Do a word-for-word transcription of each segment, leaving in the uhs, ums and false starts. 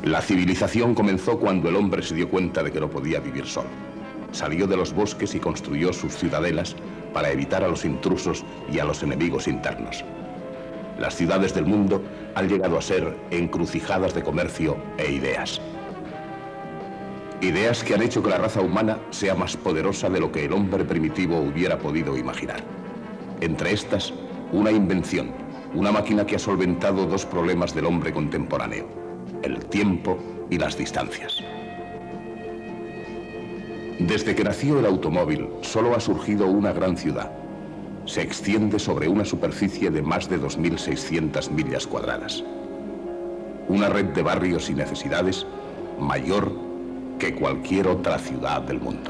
La civilización comenzó cuando el hombre se dio cuenta de que no podía vivir solo. Salió de los bosques y construyó sus ciudadelas para evitar a los intrusos y a los enemigos internos. Las ciudades del mundo han llegado a ser encrucijadas de comercio e ideas. Ideas que han hecho que la raza humana sea más poderosa de lo que el hombre primitivo hubiera podido imaginar. Entre estas, una invención, una máquina que ha solventado dos problemas del hombre contemporáneo: el tiempo y las distancias. Desde que nació el automóvil, solo ha surgido una gran ciudad. Se extiende sobre una superficie de más de dos mil seiscientas millas cuadradas. Una red de barrios y necesidades mayor que cualquier otra ciudad del mundo.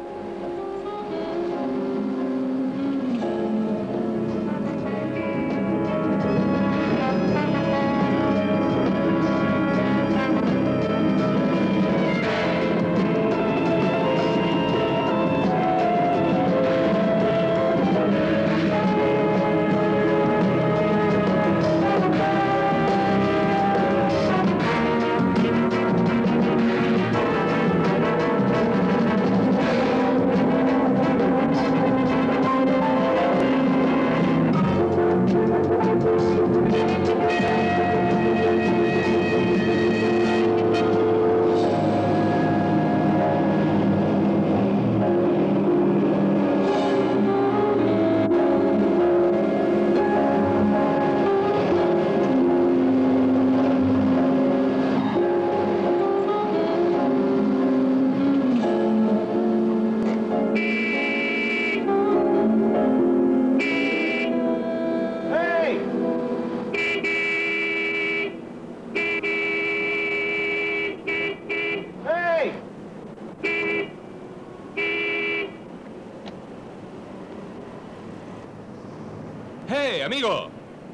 ¡Hey, amigo!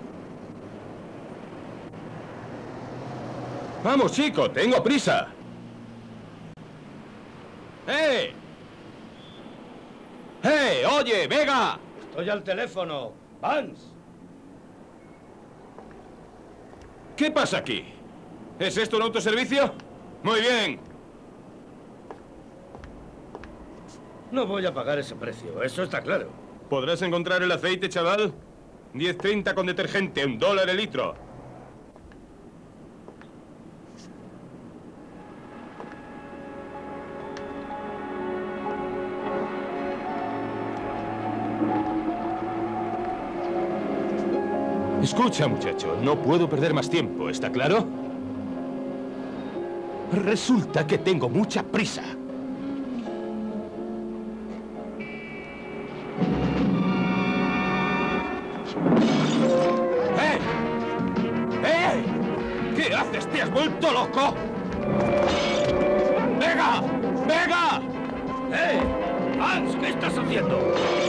Vamos, chico, tengo prisa. ¡Hey! ¡Hey, oye, Vega! Estoy al teléfono. Vance. ¿Qué pasa aquí? ¿Es esto un autoservicio? Muy bien. No voy a pagar ese precio, eso está claro. ¿Podrás encontrar el aceite, chaval? diez treinta con detergente, un dólar el litro. Escucha, muchacho, no puedo perder más tiempo, ¿está claro? Resulta que tengo mucha prisa. ¡Eh! ¡Eh! ¿Qué haces? ¿Te has vuelto loco? ¡Vega! ¡Vega! ¡Eh! ¡Hans! ¿Qué estás haciendo?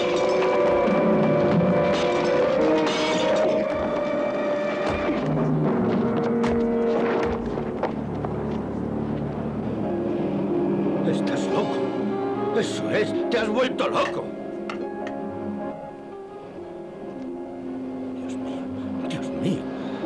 Estás loco. Eso es, te has vuelto loco. Dios mío, Dios mío.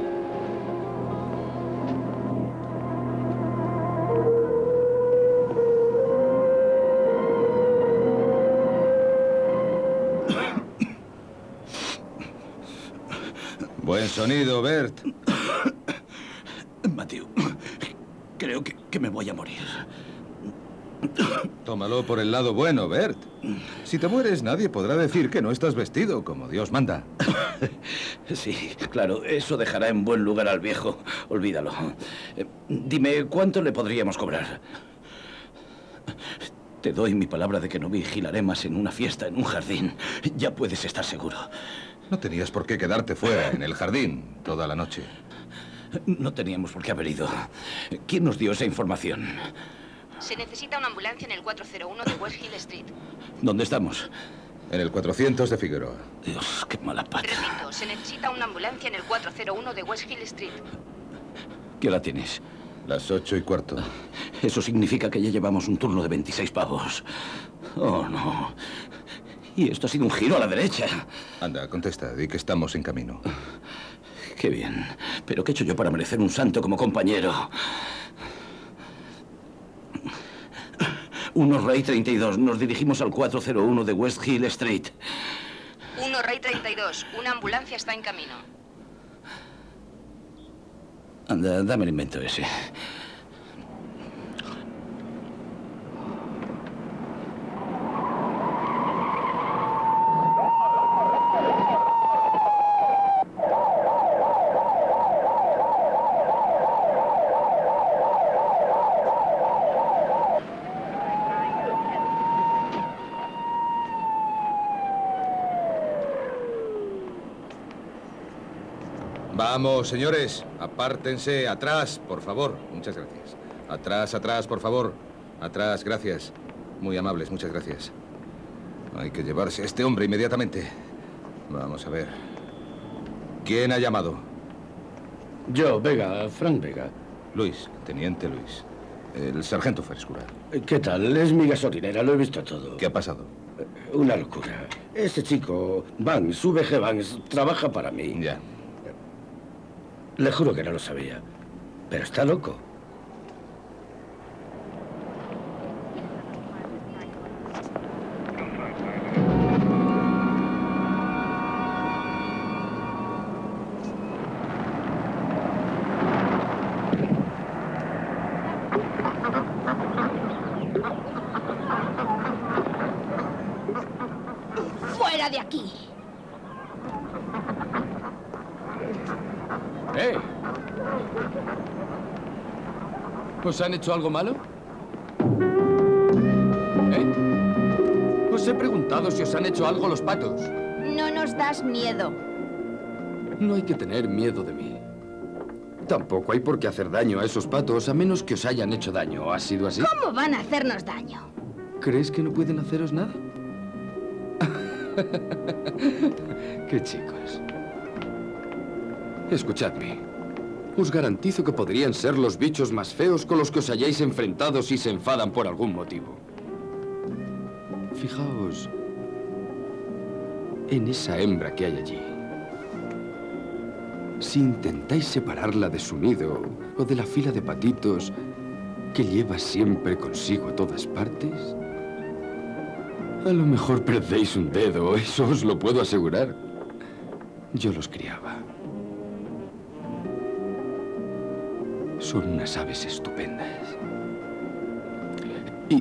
Buen sonido, Bert. Matthew, creo que, que me voy a morir. Tómalo por el lado bueno, Bert. Si te mueres, nadie podrá decir que no estás vestido como Dios manda. Sí, claro, eso dejará en buen lugar al viejo. Olvídalo. Eh, dime, ¿cuánto le podríamos cobrar? Te doy mi palabra de que no vigilaré más en una fiesta en un jardín. Ya puedes estar seguro. No tenías por qué quedarte fuera, en el jardín, toda la noche. No teníamos por qué haber ido. ¿Quién nos dio esa información? Se necesita una ambulancia en el cuatro cero uno de West Hill Street. ¿Dónde estamos? En el cuatrocientos de Figueroa. Dios, qué mala pata. Repito, se necesita una ambulancia en el cuatro cero uno de West Hill Street. ¿Qué hora tienes? Las ocho y cuarto. Eso significa que ya llevamos un turno de veintiséis pavos. Oh, no. Y esto ha sido un giro a la derecha. Anda, contesta, di que estamos en camino. Qué bien. Pero ¿qué he hecho yo para merecer un santo como compañero? uno Rey treinta y dos. Nos dirigimos al cuatro cero uno de West Hill Street. uno Rey treinta y dos. Una ambulancia está en camino. Anda, dame el invento ese. Vamos, señores, apártense. Atrás, por favor. Muchas gracias. Atrás, atrás, por favor. Atrás, gracias. Muy amables, muchas gracias. Hay que llevarse a este hombre inmediatamente. Vamos a ver. ¿Quién ha llamado? Yo, Vega, Frank Vega. Luis, teniente Luis. El sargento Frescura. ¿Qué tal? Es mi gasolinera, lo he visto todo. ¿Qué ha pasado? Una locura. Ese chico, Banks, V G Banks, trabaja para mí. Ya. Le juro que no lo sabía. Pero está loco. ¡Fuera de aquí! ¡Eh! ¿Os han hecho algo malo? ¿Eh? Os he preguntado si os han hecho algo los patos. No nos das miedo. No hay que tener miedo de mí. Tampoco hay por qué hacer daño a esos patos, a menos que os hayan hecho daño. ¿Ha sido así? ¿Cómo van a hacernos daño? ¿Crees que no pueden haceros nada? ¡Qué chicos! Escuchadme. Os garantizo que podrían ser los bichos más feos con los que os hayáis enfrentado si se enfadan por algún motivo. Fijaos en esa hembra que hay allí. Si intentáis separarla de su nido o de la fila de patitos que lleva siempre consigo a todas partes, a lo mejor perdéis un dedo, eso os lo puedo asegurar. Yo los criaba. Son unas aves estupendas. Y...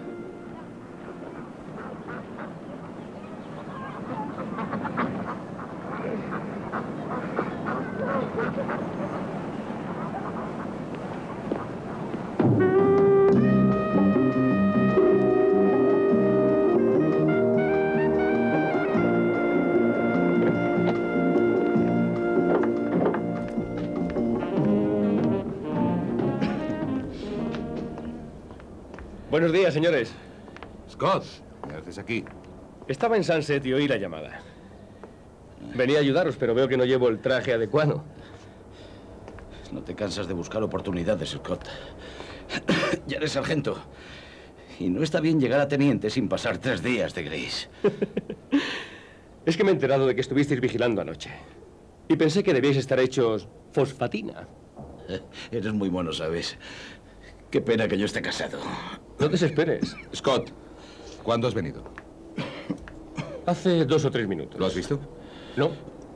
Buenos días, señores. Scott, ¿qué haces aquí? Estaba en Sunset y oí la llamada. Venía a ayudaros, pero veo que no llevo el traje adecuado. No te cansas de buscar oportunidades, Scott. Ya eres sargento. Y no está bien llegar a teniente sin pasar tres días de gris. Es que me he enterado de que estuvisteis vigilando anoche. Y pensé que debíais estar hechos fosfatina. Eres muy mono, ¿sabes? Qué pena que yo esté casado. No desesperes. Scott, ¿cuándo has venido? Hace dos o tres minutos. ¿Lo has visto? No.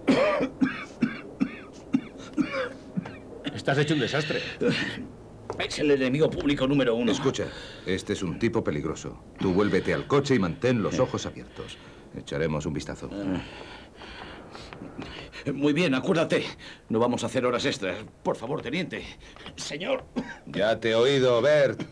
Estás hecho un desastre. Es el enemigo público número uno. Escucha, este es un tipo peligroso. Tú vuélvete al coche y mantén los ojos abiertos. Echaremos un vistazo. Muy bien, acuérdate. No vamos a hacer horas extras. Por favor, teniente. Señor. Ya te he oído, Bert.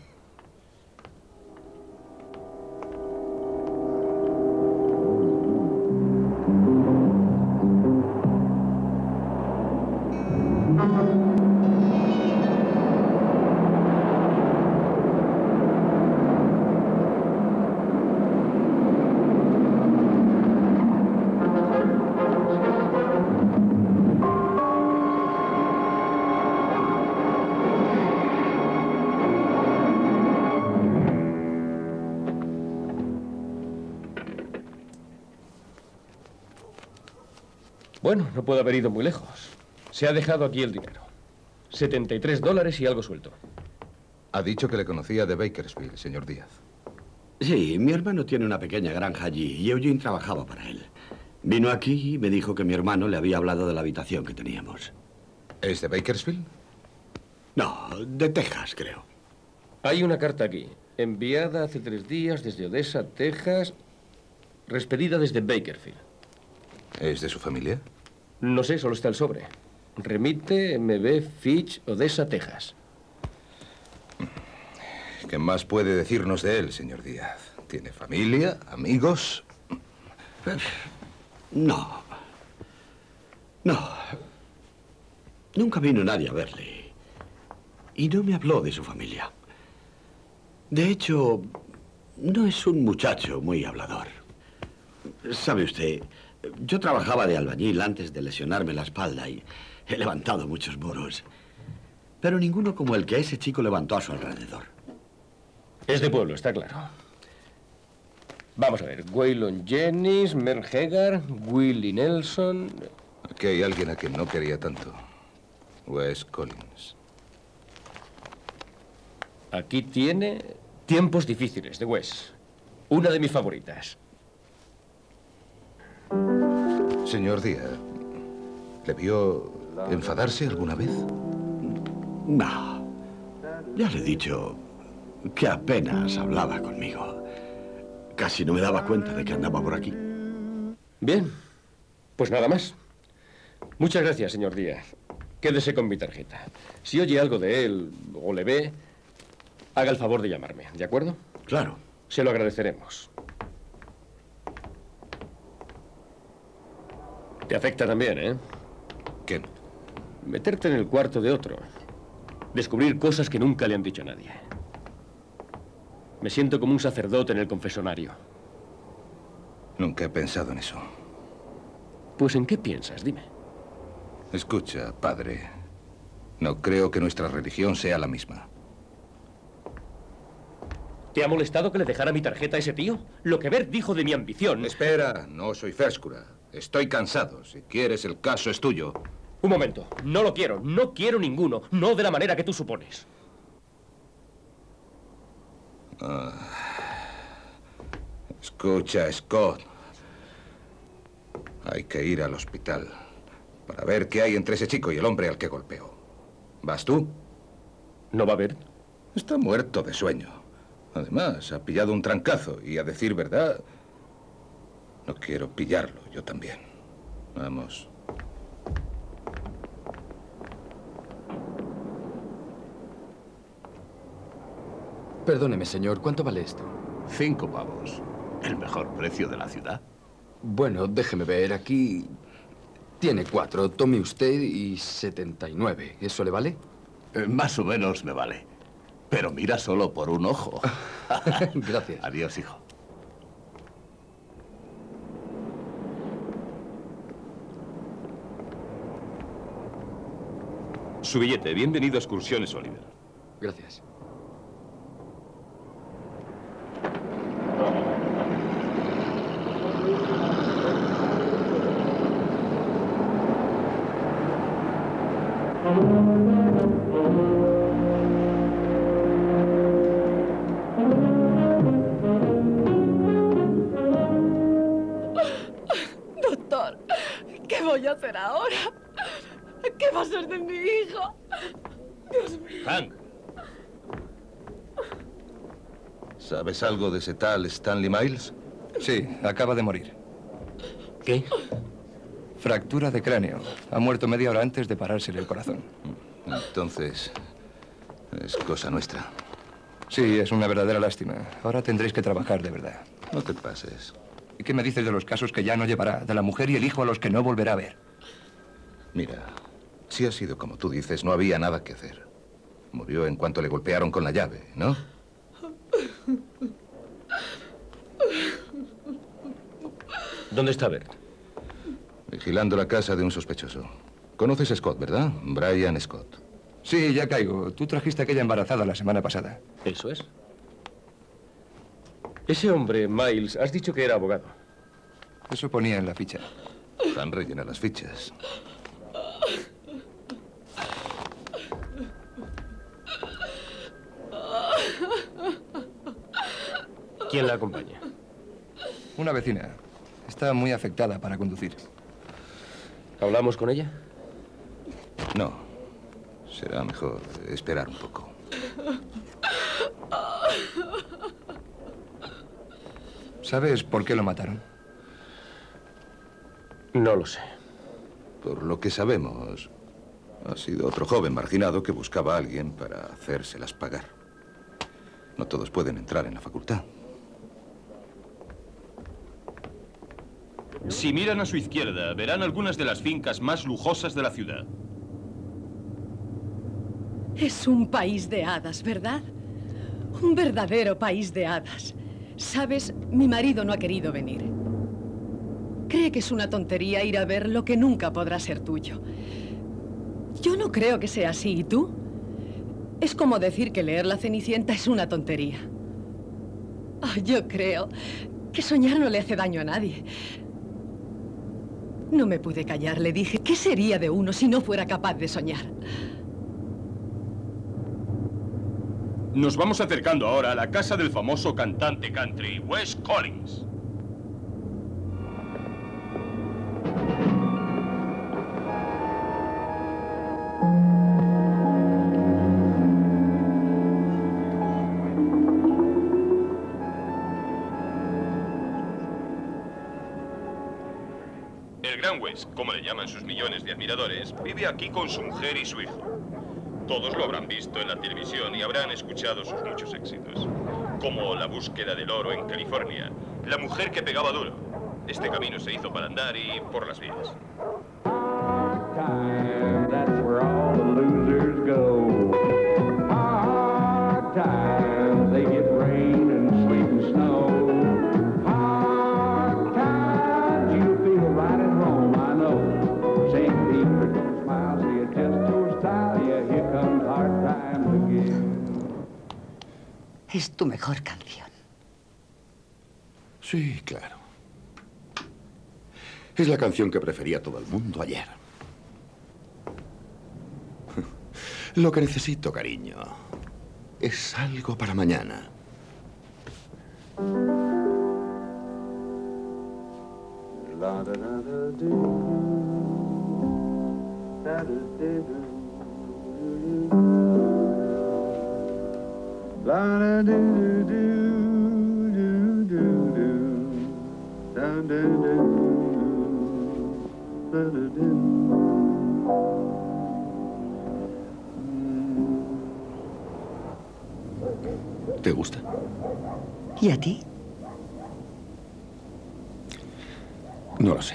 Bueno, no puedo haber ido muy lejos. Se ha dejado aquí el dinero. setenta y tres dólares y algo suelto. Ha dicho que le conocía de Bakersfield, señor Díaz. Sí, mi hermano tiene una pequeña granja allí y Eugene trabajaba para él. Vino aquí y me dijo que mi hermano le había hablado de la habitación que teníamos. ¿Es de Bakersfield? No, de Texas, creo. Hay una carta aquí, enviada hace tres días desde Odessa, Texas, expedida desde Bakersfield. ¿Es de su familia? No sé, solo está el sobre. Remite M B Fitch, Odessa, Texas. ¿Qué más puede decirnos de él, señor Díaz? ¿Tiene familia, amigos? No. No. Nunca vino nadie a verle. Y no me habló de su familia. De hecho, no es un muchacho muy hablador. ¿Sabe usted? Yo trabajaba de albañil antes de lesionarme la espalda y he levantado muchos muros. Pero ninguno como el que ese chico levantó a su alrededor. Es de pueblo, está claro. Vamos a ver. Waylon Jennings, Merle Haggard, Willie Nelson... Aquí hay alguien a quien no quería tanto. Wes Collins. Aquí tiene Tiempos difíciles, de Wes. Una de mis favoritas. Señor Díaz, ¿le vio enfadarse alguna vez? No. Ya le he dicho que apenas hablaba conmigo. Casi no me daba cuenta de que andaba por aquí. Bien. Pues nada más. Muchas gracias, señor Díaz. Quédese con mi tarjeta. Si oye algo de él o le ve, haga el favor de llamarme, ¿de acuerdo? Claro. Se lo agradeceremos. Te afecta también, ¿eh? ¿Qué? Meterte en el cuarto de otro. Descubrir cosas que nunca le han dicho a nadie. Me siento como un sacerdote en el confesonario. Nunca he pensado en eso. Pues ¿en qué piensas? Dime. Escucha, padre. No creo que nuestra religión sea la misma. ¿Te ha molestado que le dejara mi tarjeta a ese tío? Lo que Bert dijo de mi ambición... Espera, no soy Férscura. Estoy cansado. Si quieres, el caso es tuyo. Un momento. No lo quiero. No quiero ninguno. No de la manera que tú supones. Ah. Escucha, Scott. Hay que ir al hospital para ver qué hay entre ese chico y el hombre al que golpeó. ¿Vas tú? ¿No va a ver? Está muerto de sueño. Además, ha pillado un trancazo y, a decir verdad, no quiero pillarlo yo también. Vamos. Perdóneme, señor, ¿cuánto vale esto? Cinco pavos. ¿El mejor precio de la ciudad? Bueno, déjeme ver. Aquí tiene cuatro. Tome usted y setenta y nueve. ¿Eso le vale? Eh, más o menos me vale. Pero mira solo por un ojo. Gracias. Adiós, hijo. Su billete. Bienvenido a Excursiones, Oliver. Gracias. Doctor, ¿qué voy a hacer ahora? ¿Qué va a ser de mi hijo? Dios mío. Hank. ¿Sabes algo de ese tal Stanley Miles? Sí, acaba de morir. ¿Qué? Fractura de cráneo. Ha muerto media hora antes de parársele el corazón. Entonces, es cosa nuestra. Sí, es una verdadera lástima. Ahora tendréis que trabajar de verdad. No te pases. ¿Y qué me dices de los casos que ya no llevará? De la mujer y el hijo a los que no volverá a ver. Mira, si ha sido como tú dices, no había nada que hacer. Murió en cuanto le golpearon con la llave, ¿no? ¿Dónde está Bert? Vigilando la casa de un sospechoso. Conoces a Scott, ¿verdad? Brian Scott. Sí, ya caigo. Tú trajiste a aquella embarazada la semana pasada. Eso es. Ese hombre, Miles, has dicho que era abogado. Eso ponía en la ficha. Han rellenado las fichas. ¿Quién la acompaña? Una vecina. Está muy afectada para conducir. ¿Hablamos con ella? No. Será mejor esperar un poco. ¿Sabes por qué lo mataron? No lo sé. Por lo que sabemos, ha sido otro joven marginado que buscaba a alguien para hacérselas pagar. No todos pueden entrar en la facultad. Si miran a su izquierda, verán algunas de las fincas más lujosas de la ciudad. Es un país de hadas, ¿verdad? Un verdadero país de hadas. ¿Sabes? Mi marido no ha querido venir. Cree que es una tontería ir a ver lo que nunca podrá ser tuyo. Yo no creo que sea así, ¿y tú? Es como decir que leer La Cenicienta es una tontería. Oh, yo creo que soñar no le hace daño a nadie. No me pude callar, le dije, ¿qué sería de uno si no fuera capaz de soñar? Nos vamos acercando ahora a la casa del famoso cantante country, Wes Collins. El Gran Wes, como le llaman sus millones de admiradores, vive aquí con su mujer y su hijo. Todos lo habrán visto en la televisión y habrán escuchado sus muchos éxitos, como La búsqueda del oro en California, La mujer que pegaba duro. Este camino se hizo para andar y por las vías. Es tu mejor canción. Sí, claro. Es la canción que prefería todo el mundo ayer. Lo que necesito, cariño, es algo para mañana. ¿Te gusta? ¿Y a ti? No lo sé.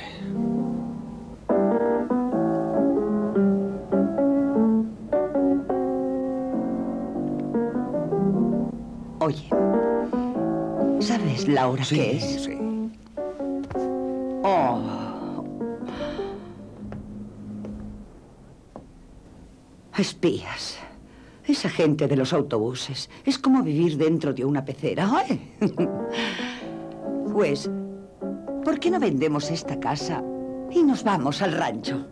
Oye, ¿sabes la hora Sí, que es? sí. Oh. Espías. Esa gente de los autobuses. Es como vivir dentro de una pecera. ¡Ay! Pues, ¿por qué no vendemos esta casa y nos vamos al rancho?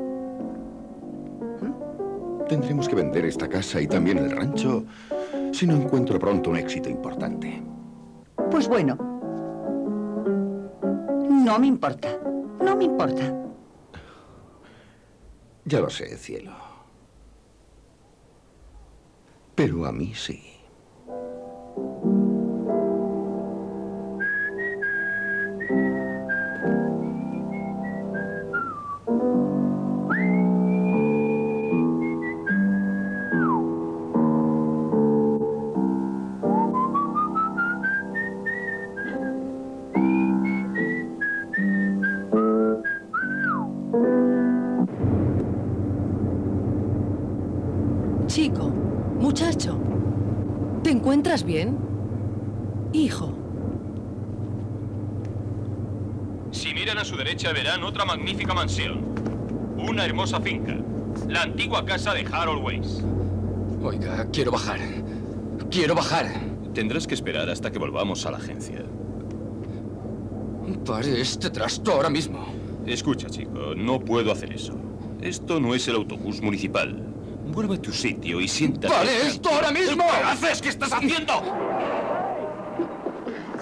Tendremos que vender esta casa y también el rancho si no encuentro pronto un éxito importante. Pues bueno. No me importa. No me importa. Ya lo sé, cielo. Pero a mí sí. Chico, muchacho, ¿te encuentras bien? Hijo. Si miran a su derecha verán otra magnífica mansión. Una hermosa finca. La antigua casa de Harold Weiss. Oiga, quiero bajar. Quiero bajar. Tendrás que esperar hasta que volvamos a la agencia. Pare este trasto ahora mismo. Escucha, chico, no puedo hacer eso. Esto no es el autobús municipal. Vuelve a tu sitio y siéntate. ¡Pare esto ahora mismo! ¿Qué haces? ¿Qué estás haciendo?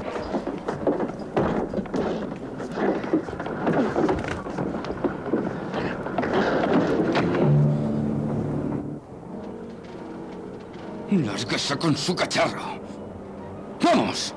Lárguese con su cacharro. ¡Vamos!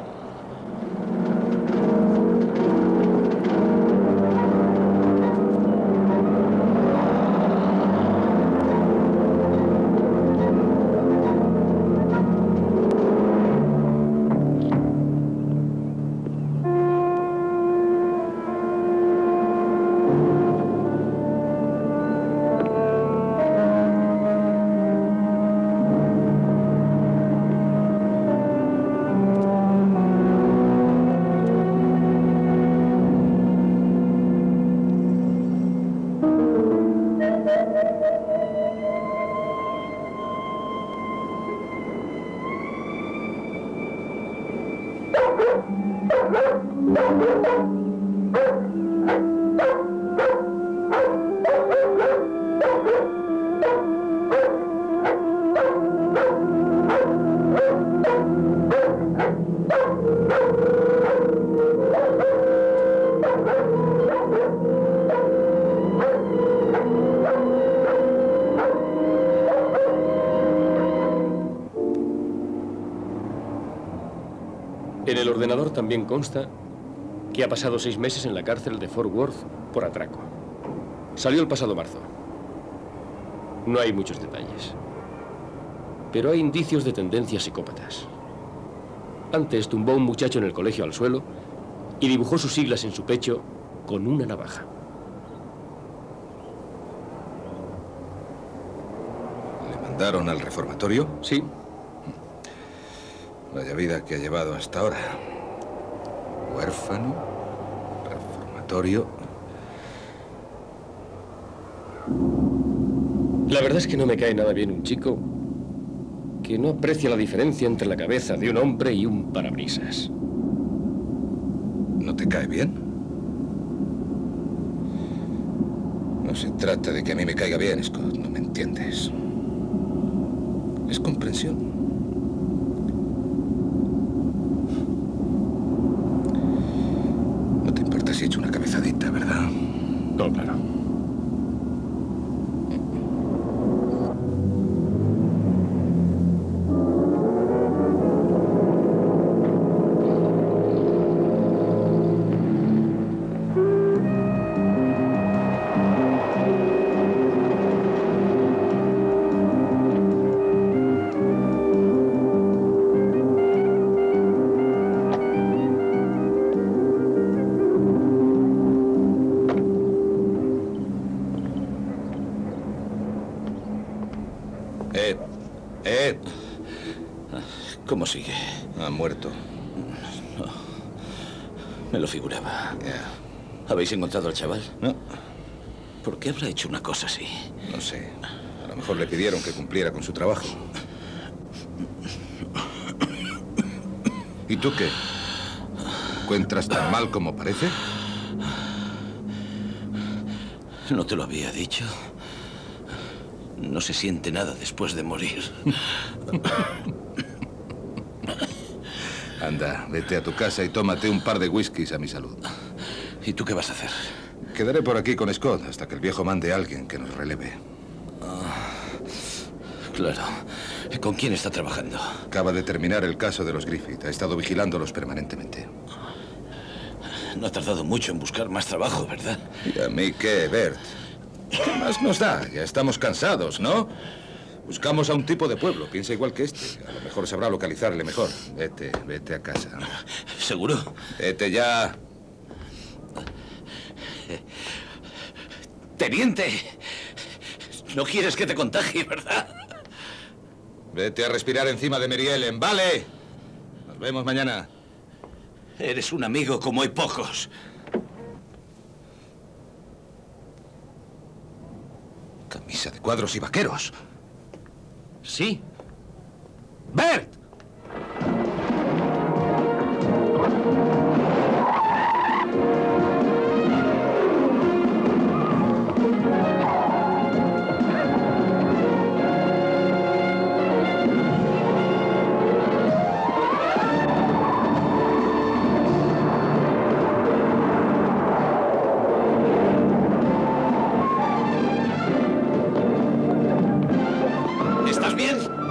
En el ordenador también consta que ha pasado seis meses en la cárcel de Fort Worth por atraco. Salió el pasado marzo. No hay muchos detalles. Pero hay indicios de tendencias psicópatas. Antes tumbó a un muchacho en el colegio al suelo y dibujó sus siglas en su pecho con una navaja. ¿Le mandaron al reformatorio? Sí. Vaya vida que ha llevado hasta ahora. Huérfano, reformatorio. La verdad es que no me cae nada bien un chico que no aprecia la diferencia entre la cabeza de un hombre y un parabrisas. ¿No te cae bien? No se trata de que a mí me caiga bien, Scott. No me entiendes. Es comprensión. No te importa si he hecho una cabezadita, ¿verdad? No, claro. Ed. Ed. ¿Cómo sigue? Ha muerto. No. Me lo figuraba. Yeah. ¿Habéis encontrado al chaval? No. ¿Por qué habrá hecho una cosa así? No sé. A lo mejor le pidieron que cumpliera con su trabajo. ¿Y tú qué? ¿Encuentras tan mal como parece? ¿No te lo había dicho? No se siente nada después de morir. Anda, vete a tu casa y tómate un par de whiskies a mi salud. ¿Y tú qué vas a hacer? Quedaré por aquí con Scott hasta que el viejo mande a alguien que nos releve. Ah, claro. ¿Con quién está trabajando? Acaba de terminar el caso de los Griffith. Ha estado vigilándolos permanentemente. No ha tardado mucho en buscar más trabajo, ¿verdad? ¿Y a mí qué, Bert? ¿Qué más nos da? Ya estamos cansados, ¿no? Buscamos a un tipo de pueblo, piensa igual que este. A lo mejor sabrá localizarle mejor. Vete, vete a casa. ¿Seguro? Vete ya. Teniente, no quieres que te contagie, ¿verdad? Vete a respirar encima de Mary Ellen, ¿vale? Nos vemos mañana. Eres un amigo como hay pocos. Camisa de cuadros y vaqueros. Sí. ¡Bert! ¿Estás bien?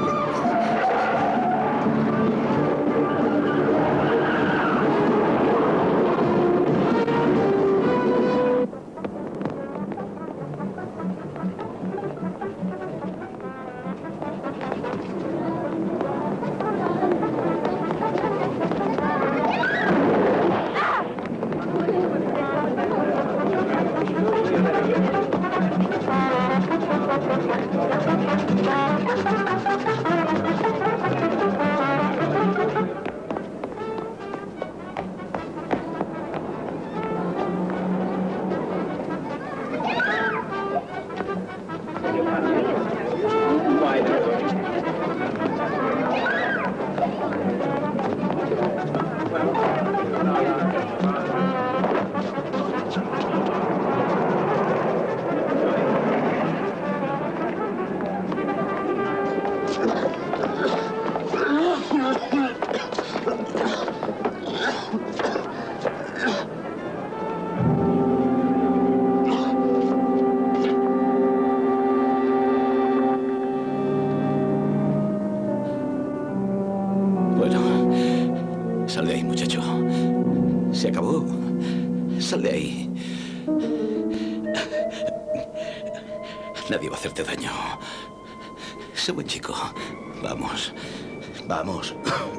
Sal de ahí, muchacho. Se acabó. Sal de ahí. Nadie va a hacerte daño. Sé buen chico. Vamos. Vamos.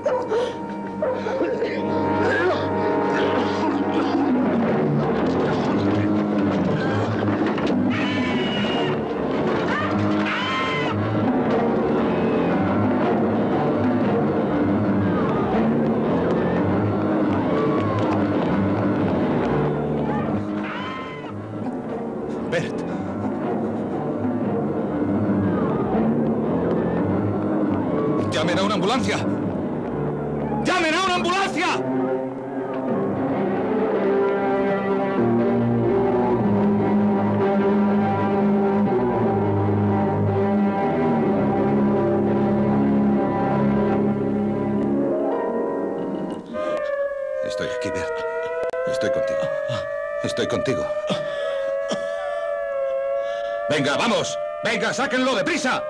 Bert. ¡Llamen a una ambulancia! ¡Llamen a una ambulancia! Estoy aquí, Bert. Estoy contigo. Estoy contigo. ¡Venga, vamos! ¡Venga, sáquenlo deprisa!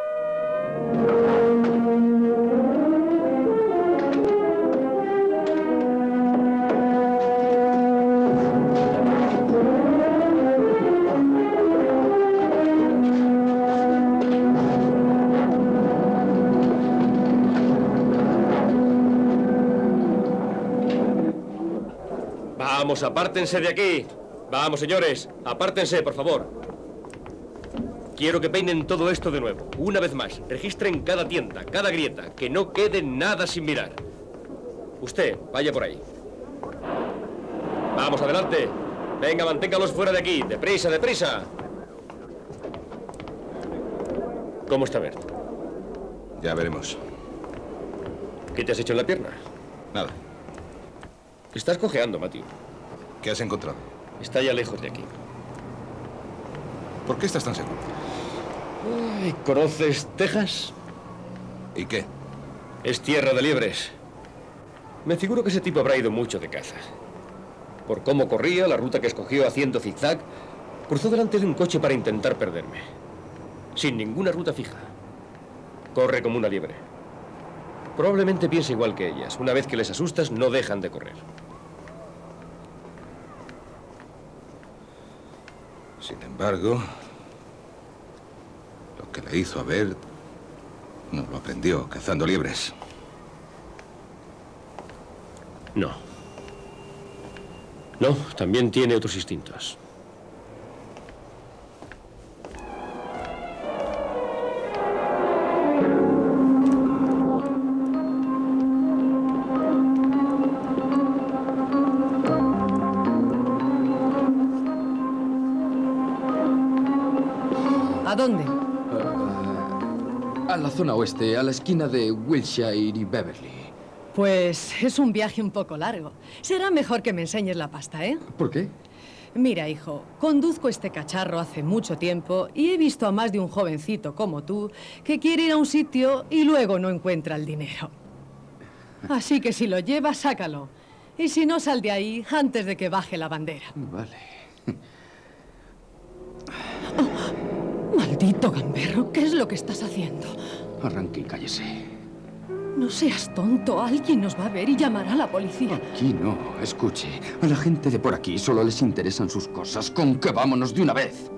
Vamos, apártense de aquí. Vamos, señores, apártense, por favor. Quiero que peinen todo esto de nuevo. Una vez más, registren cada tienda, cada grieta, que no quede nada sin mirar. Usted, vaya por ahí. Vamos, adelante. Venga, manténgalos fuera de aquí. Deprisa, deprisa. ¿Cómo está Bert? Ya veremos. ¿Qué te has hecho en la pierna? Nada. Estás cojeando, Matthew. ¿Qué has encontrado? Está ya lejos de aquí. ¿Por qué estás tan seguro? Ay, ¿conoces Texas? ¿Y qué? Es tierra de liebres. Me figuro que ese tipo habrá ido mucho de caza. Por cómo corría, la ruta que escogió haciendo zigzag, cruzó delante de un coche para intentar perderme. Sin ninguna ruta fija. Corre como una liebre. Probablemente piense igual que ellas. Una vez que les asustas, no dejan de correr. Sin embargo, lo que le hizo a Bert no lo aprendió cazando liebres. No. No, también tiene otros instintos. ¿A dónde? Uh, a la zona oeste, a la esquina de Wilshire y Beverly. Pues es un viaje un poco largo. Será mejor que me enseñes la pasta, ¿eh? ¿Por qué? Mira, hijo, conduzco este cacharro hace mucho tiempo y he visto a más de un jovencito como tú que quiere ir a un sitio y luego no encuentra el dinero. Así que si lo llevas, sácalo. Y si no, sal de ahí antes de que baje la bandera. Vale. Oh, maldito gamberro, ¿qué es lo que estás haciendo? Arranque y cállese. No seas tonto, alguien nos va a ver y llamará a la policía. Aquí no, escuche. A la gente de por aquí solo les interesan sus cosas. Con que vámonos de una vez.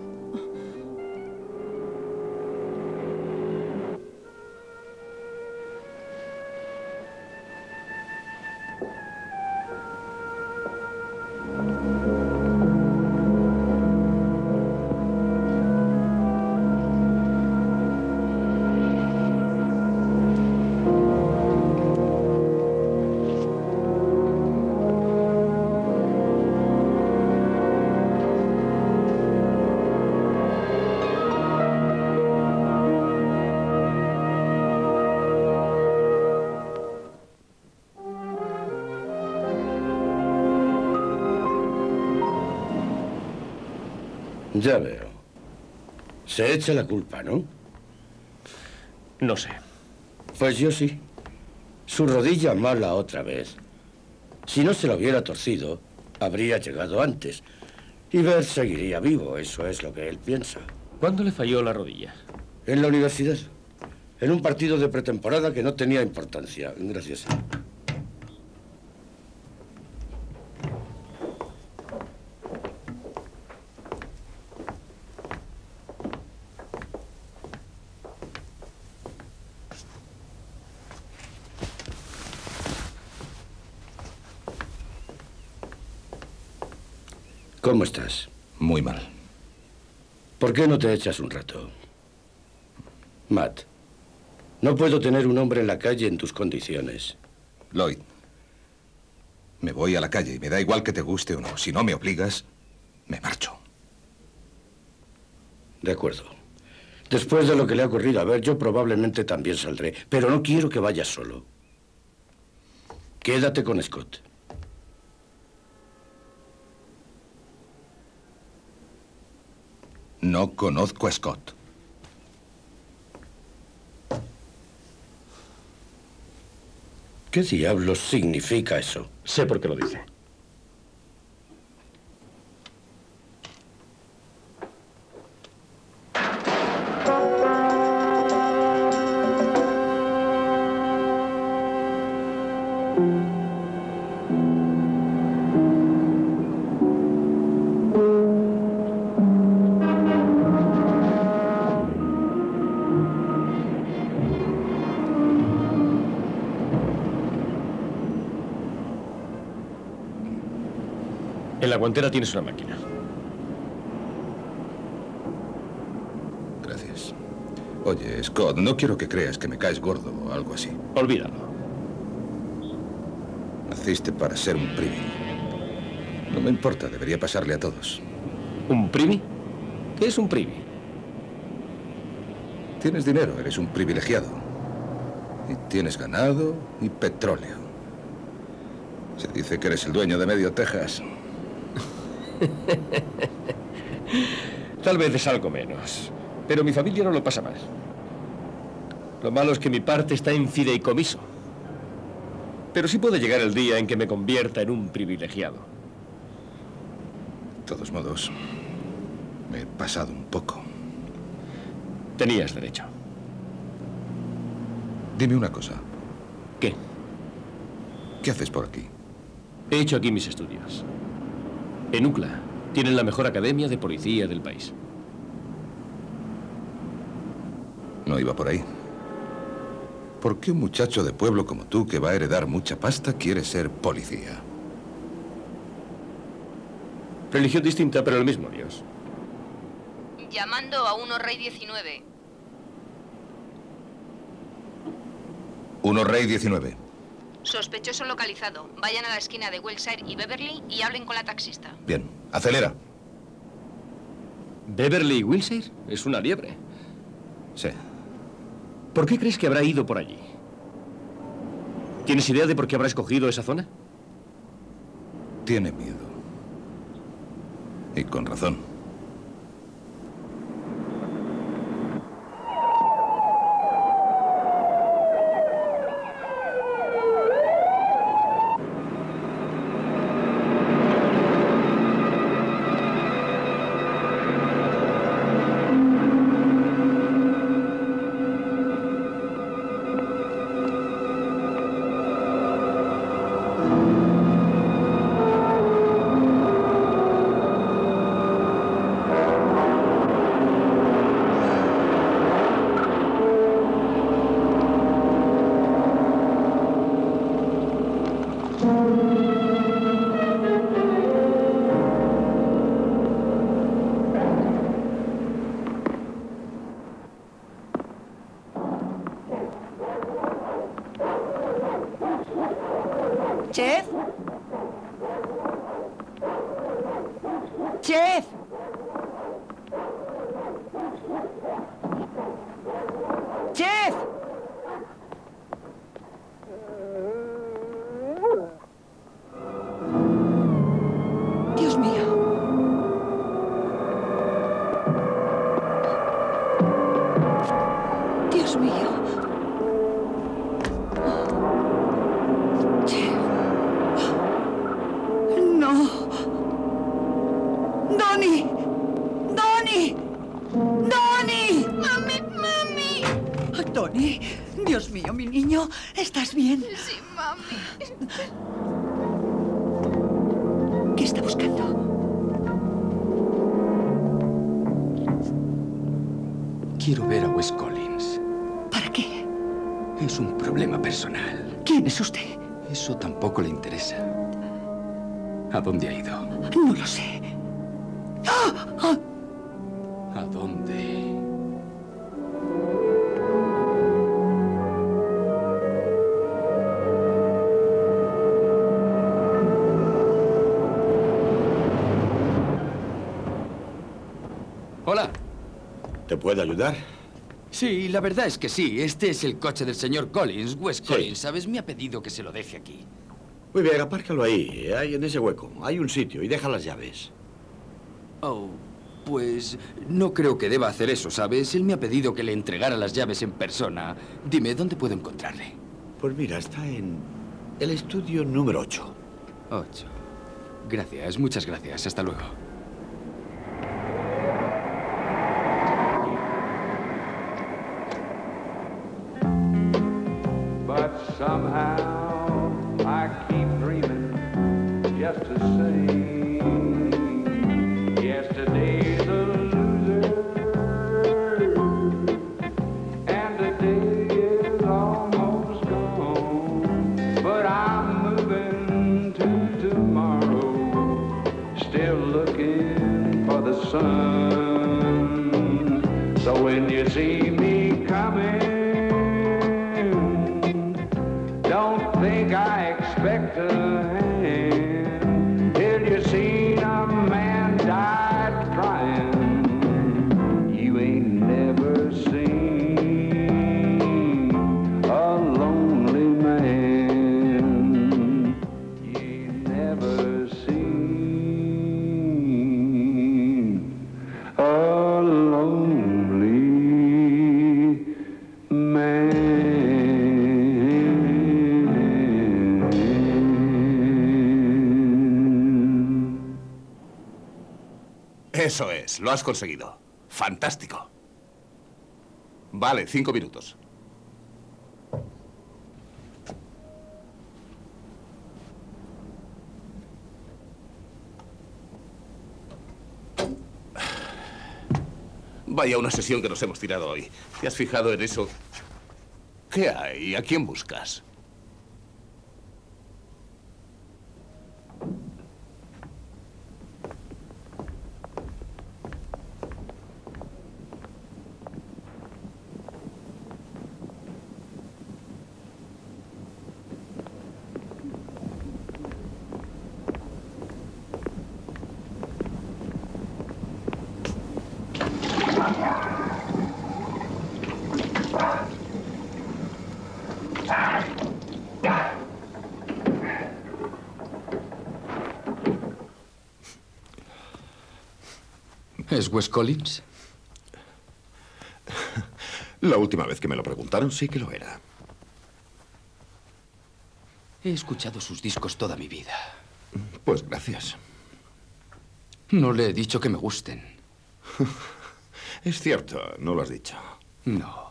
Ya veo. Se echa la culpa, ¿no? No sé. Pues yo sí. Su rodilla mala otra vez. Si no se lo hubiera torcido, habría llegado antes. Y Bert seguiría vivo, eso es lo que él piensa. ¿Cuándo le falló la rodilla? En la universidad. En un partido de pretemporada que no tenía importancia. Gracias. ¿Cómo estás? Muy mal. ¿Por qué no te echas un rato? Matt, no puedo tener un hombre en la calle en tus condiciones. Lloyd, me voy a la calle y me da igual que te guste o no. Si no me obligas, me marcho. De acuerdo. Después de lo que le ha ocurrido a Bert, yo probablemente también saldré. Pero no quiero que vayas solo. Quédate con Scott. No conozco a Scott. ¿Qué diablos significa eso? Sé por qué lo dice. En la guantera tienes una máquina. Gracias. Oye, Scott, no quiero que creas que me caes gordo o algo así. Olvídalo. Naciste para ser un primi. No me importa, debería pasarle a todos. ¿Un primi? ¿Qué es un primi? Tienes dinero, eres un privilegiado. Y tienes ganado y petróleo. Se dice que eres el dueño de medio Texas. Tal vez es algo menos, pero mi familia no lo pasa mal. Lo malo es que mi parte está en fideicomiso. Pero sí puede llegar el día en que me convierta en un privilegiado. De todos modos, me he pasado un poco. Tenías derecho. Dime una cosa. ¿Qué? ¿Qué haces por aquí? He hecho aquí mis estudios. En U C L A tienen la mejor academia de policía del país. No iba por ahí. ¿Por qué un muchacho de pueblo como tú, que va a heredar mucha pasta, quiere ser policía? Religión distinta, pero el mismo Dios. Llamando a uno Rey diecinueve. uno Rey diecinueve. Sospechoso localizado. Vayan a la esquina de Wilshire y Beverly y hablen con la taxista. Bien, acelera. ¿Beverly y Wilshire? Es una liebre. Sí. ¿Por qué crees que habrá ido por allí? ¿Tienes idea de por qué habrá escogido esa zona? Tiene miedo. Y con razón. Chef. Chef. Chef. Dios mío. Dios mío. No. Donnie. Donnie. Donnie. Mami, mami. Donnie. Dios mío, mi niño. ¿Estás bien? Sí, mami. ¿Qué está buscando? Quiero ver a Wes Collins. ¿Para qué? Es un problema personal. ¿Quién es usted? Eso tampoco le interesa. ¿A dónde ha ido? No lo sé. ¿A dónde? Hola. ¿Te puedo ayudar? Sí, la verdad es que sí. Este es el coche del señor Collins, Wes Sí. Collins, ¿sabes? Me ha pedido que se lo deje aquí. Muy bien, apárcalo ahí, ahí en ese hueco. Hay un sitio y deja las llaves. Oh, pues no creo que deba hacer eso, ¿sabes? Él me ha pedido que le entregara las llaves en persona. Dime, ¿dónde puedo encontrarle? Pues mira, está en el estudio número ocho. Ocho. Gracias, muchas gracias. Hasta luego. But somehow I keep dreaming just the same. Yesterday's a loser, and the day is almost gone. But I'm moving to tomorrow, still looking for the sun. So when you see me coming, don't think I expect a hand till you seen a man die trying. You ain't never seen a lonely man. You ain't never seen a lonely man. Eso es, lo has conseguido. Fantástico. Vale, cinco minutos. Vaya una sesión que nos hemos tirado hoy. ¿Te has fijado en eso? ¿Qué hay? ¿A quién buscas? ¿Es Wes Collins? La última vez que me lo preguntaron sí que lo era. He escuchado sus discos toda mi vida. Pues gracias. No le he dicho que me gusten. Es cierto, no lo has dicho. No.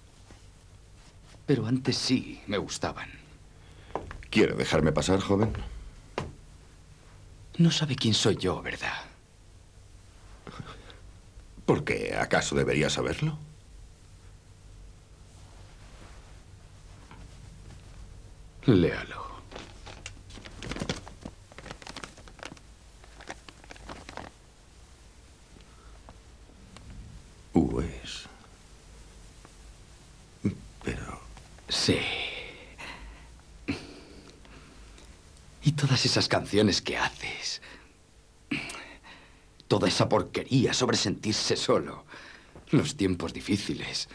Pero antes sí me gustaban. ¿Quiere dejarme pasar, joven? No sabe quién soy yo, ¿verdad? ¿Por qué? ¿Acaso debería saberlo? Léalo. Wes. Pero... Sí. Y todas esas canciones que haces. Toda esa porquería sobre sentirse solo. Los tiempos difíciles.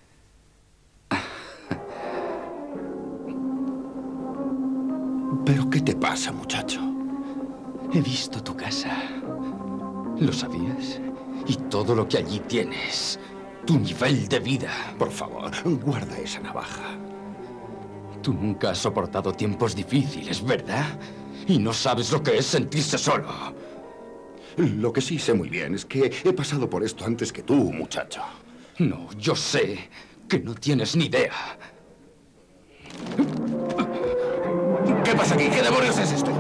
¿Pero qué te pasa, muchacho? He visto tu casa. ¿Lo sabías? Y todo lo que allí tienes. Tu nivel de vida. Por favor, guarda esa navaja. Tú nunca has soportado tiempos difíciles, ¿verdad? Y no sabes lo que es sentirse solo. Lo que sí sé muy bien es que he pasado por esto antes que tú, muchacho. No, yo sé que no tienes ni idea. ¿Qué pasa aquí? ¿Qué demonios es esto?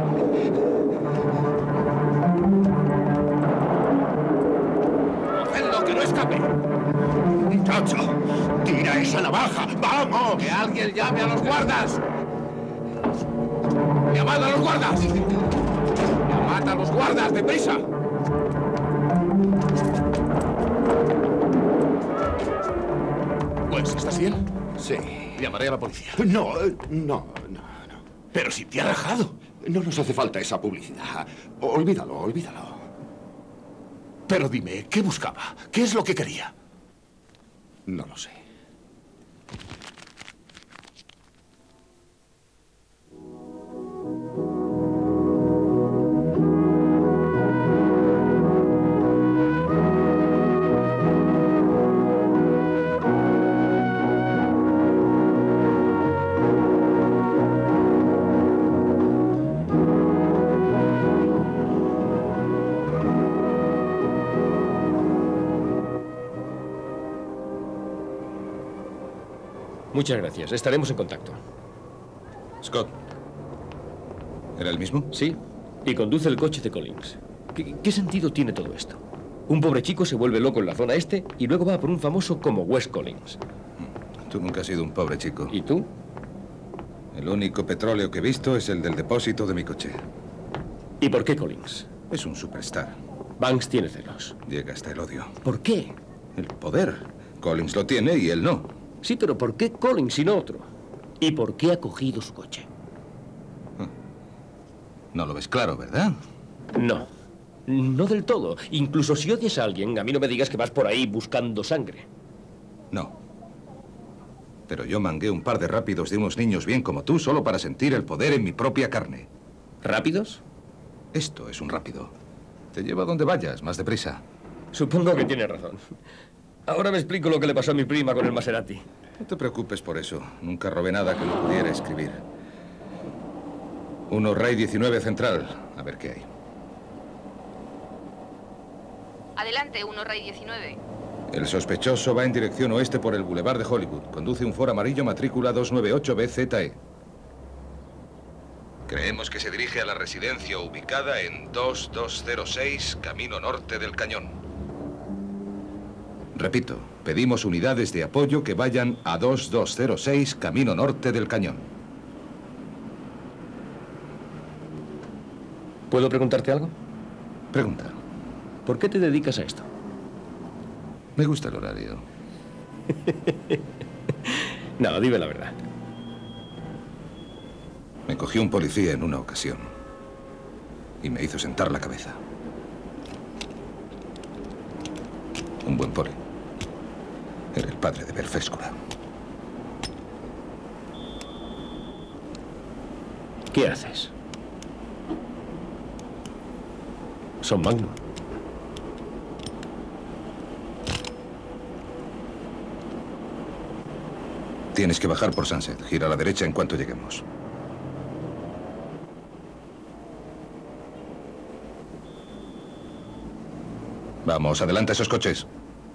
¡Cogedlo, que no escape! ¡Muchacho! ¡Tira esa navaja! ¡Vamos! ¡Que alguien llame a los guardas! ¡Llamad a los guardas! ¡Llamad a los guardas, deprisa! Pues, ¿estás bien? Sí. Llamaré a la policía. No, eh, no, no, no. Pero si te ha rajado. No nos hace falta esa publicidad. Olvídalo, olvídalo. Pero dime, ¿qué buscaba? ¿Qué es lo que quería? No lo sé. Muchas gracias. Estaremos en contacto. Scott. ¿Era el mismo? Sí. Y conduce el coche de Collins. ¿Qué, qué sentido tiene todo esto? Un pobre chico se vuelve loco en la zona este y luego va por un famoso como Wes Collins. Tú nunca has sido un pobre chico. ¿Y tú? El único petróleo que he visto es el del depósito de mi coche. ¿Y por qué Collins? Es un superstar. Banks tiene celos. Llega hasta el odio. ¿Por qué? El poder. Collins lo tiene y él no. Sí, pero ¿por qué Collins y no otro? ¿Y por qué ha cogido su coche? No lo ves claro, ¿verdad? No. No del todo. Incluso si odias a alguien, a mí no me digas que vas por ahí buscando sangre. No. Pero yo mangué un par de rápidos de unos niños bien como tú solo para sentir el poder en mi propia carne. ¿Rápidos? Esto es un rápido. Te lleva donde vayas, más deprisa. Supongo que tienes razón. Ahora me explico lo que le pasó a mi prima con el Maserati. No te preocupes por eso. Nunca robé nada que no pudiera escribir. Uno Ray diecinueve Central. A ver qué hay. Adelante, uno Ray diecinueve. El sospechoso va en dirección oeste por el Boulevard de Hollywood. Conduce un Ford amarillo matrícula dos nueve ocho B Z E. Creemos que se dirige a la residencia ubicada en dos dos cero seis, camino norte del Cañón. Repito, pedimos unidades de apoyo que vayan a dos dos cero seis, camino norte del Cañón. ¿Puedo preguntarte algo? Pregunta. ¿Por qué te dedicas a esto? Me gusta el horario. No, dime la verdad. Me cogió un policía en una ocasión y me hizo sentar la cabeza. Un buen poli. Era el padre de Belféscula. ¿Qué haces? Son Magnum. Tienes que bajar por Sunset. Gira a la derecha en cuanto lleguemos. Vamos, adelanta esos coches.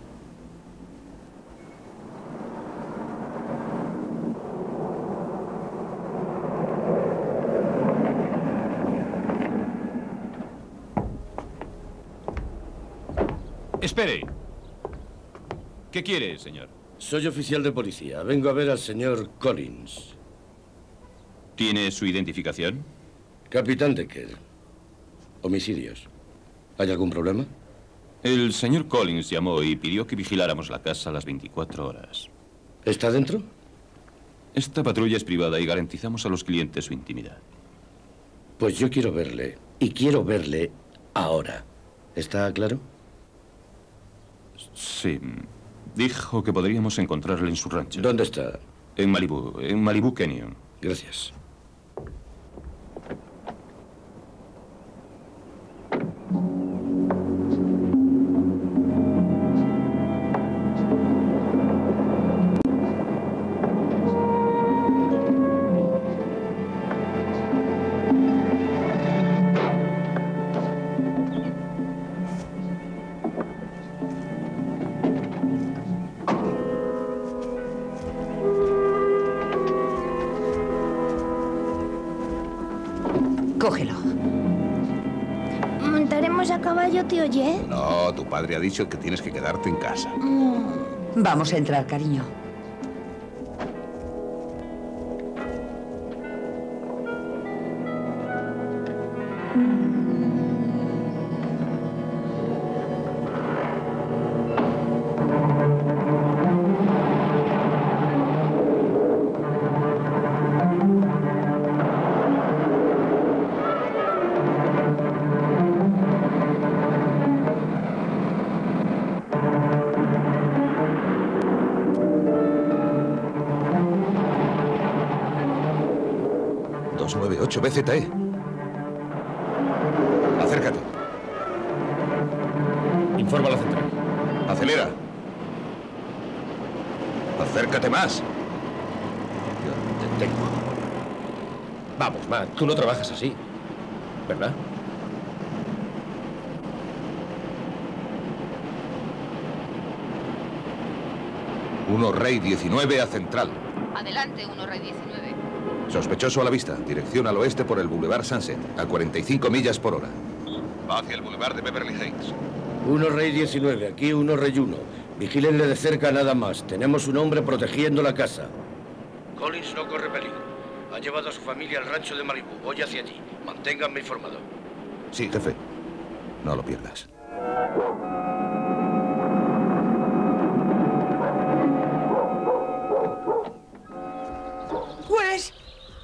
Espere. ¿Qué quiere, señor? Soy oficial de policía. Vengo a ver al señor Collins. ¿Tiene su identificación? Capitán Decker. Homicidios. ¿Hay algún problema? El señor Collins llamó y pidió que vigiláramos la casa las veinticuatro horas. ¿Está dentro? Esta patrulla es privada y garantizamos a los clientes su intimidad. Pues yo quiero verle. Y quiero verle ahora. ¿Está claro? Sí. Dijo que podríamos encontrarle en su rancho. ¿Dónde está? En Malibu, en Malibu Canyon. Gracias. Cógelo. ¿Montaremos a caballo, tío Jet? No, tu padre ha dicho que tienes que quedarte en casa. Mm. Vamos a entrar, cariño. dos nueve ocho B Z E. Acércate. Informa a la central. Acelera. Acércate más. Yo te tengo. Vamos, Matt, tú no trabajas así, ¿verdad? uno Rey diecinueve a central. Adelante, uno Rey diecinueve. Sospechoso a la vista. Dirección al oeste por el Boulevard Sunset, a cuarenta y cinco millas por hora. Va hacia el Boulevard de Beverly Heights. uno Rey diecinueve, aquí uno Rey uno. Vigílenle de cerca nada más. Tenemos un hombre protegiendo la casa. Collins no corre peligro. Ha llevado a su familia al rancho de Malibu. Voy hacia allí. Manténganme informado. Sí, jefe. No lo pierdas. Pues...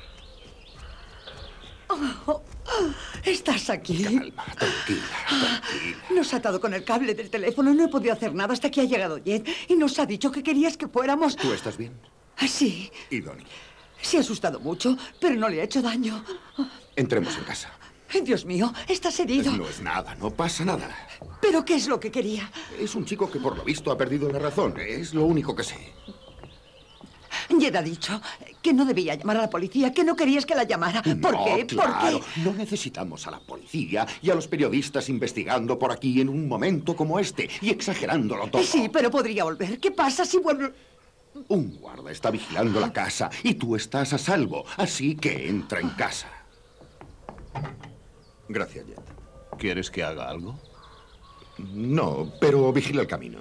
Oh, ¿estás aquí? Calma, tranquila, tranquila. Nos ha atado con el cable del teléfono. No he podido hacer nada hasta que ha llegado Jet. Y nos ha dicho que querías que fuéramos... ¿Tú estás bien? Sí. ¿Y Donnie? Se ha asustado mucho, pero no le ha hecho daño. Entremos en casa. Dios mío, estás herido. No es nada, no pasa nada. ¿Pero qué es lo que quería? Es un chico que por lo visto ha perdido la razón. Es lo único que sé. Jed ha dicho que no debía llamar a la policía, que no querías que la llamara. ¿Por No, qué? claro. ¿Por qué? No necesitamos a la policía y a los periodistas investigando por aquí en un momento como este y exagerándolo todo. Sí, pero podría volver. ¿Qué pasa si vuelve...? Un guarda está vigilando la casa y tú estás a salvo, así que entra en casa. Gracias, Jet. ¿Quieres que haga algo? No, pero vigila el camino.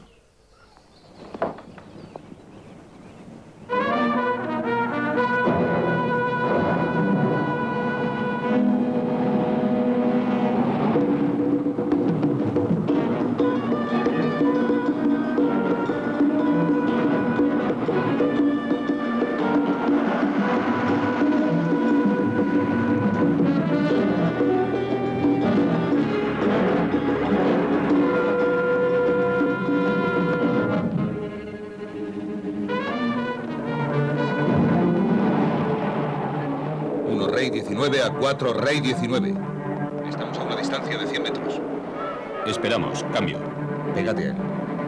diecinueve a cuatro Rey diecinueve. Estamos a una distancia de cien metros. Esperamos. Cambio. Pégate a él.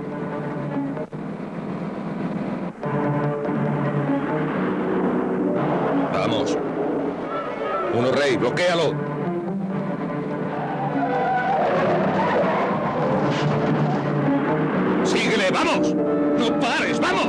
Vamos. uno Rey, bloquéalo. Síguele, vamos. No pares, vamos.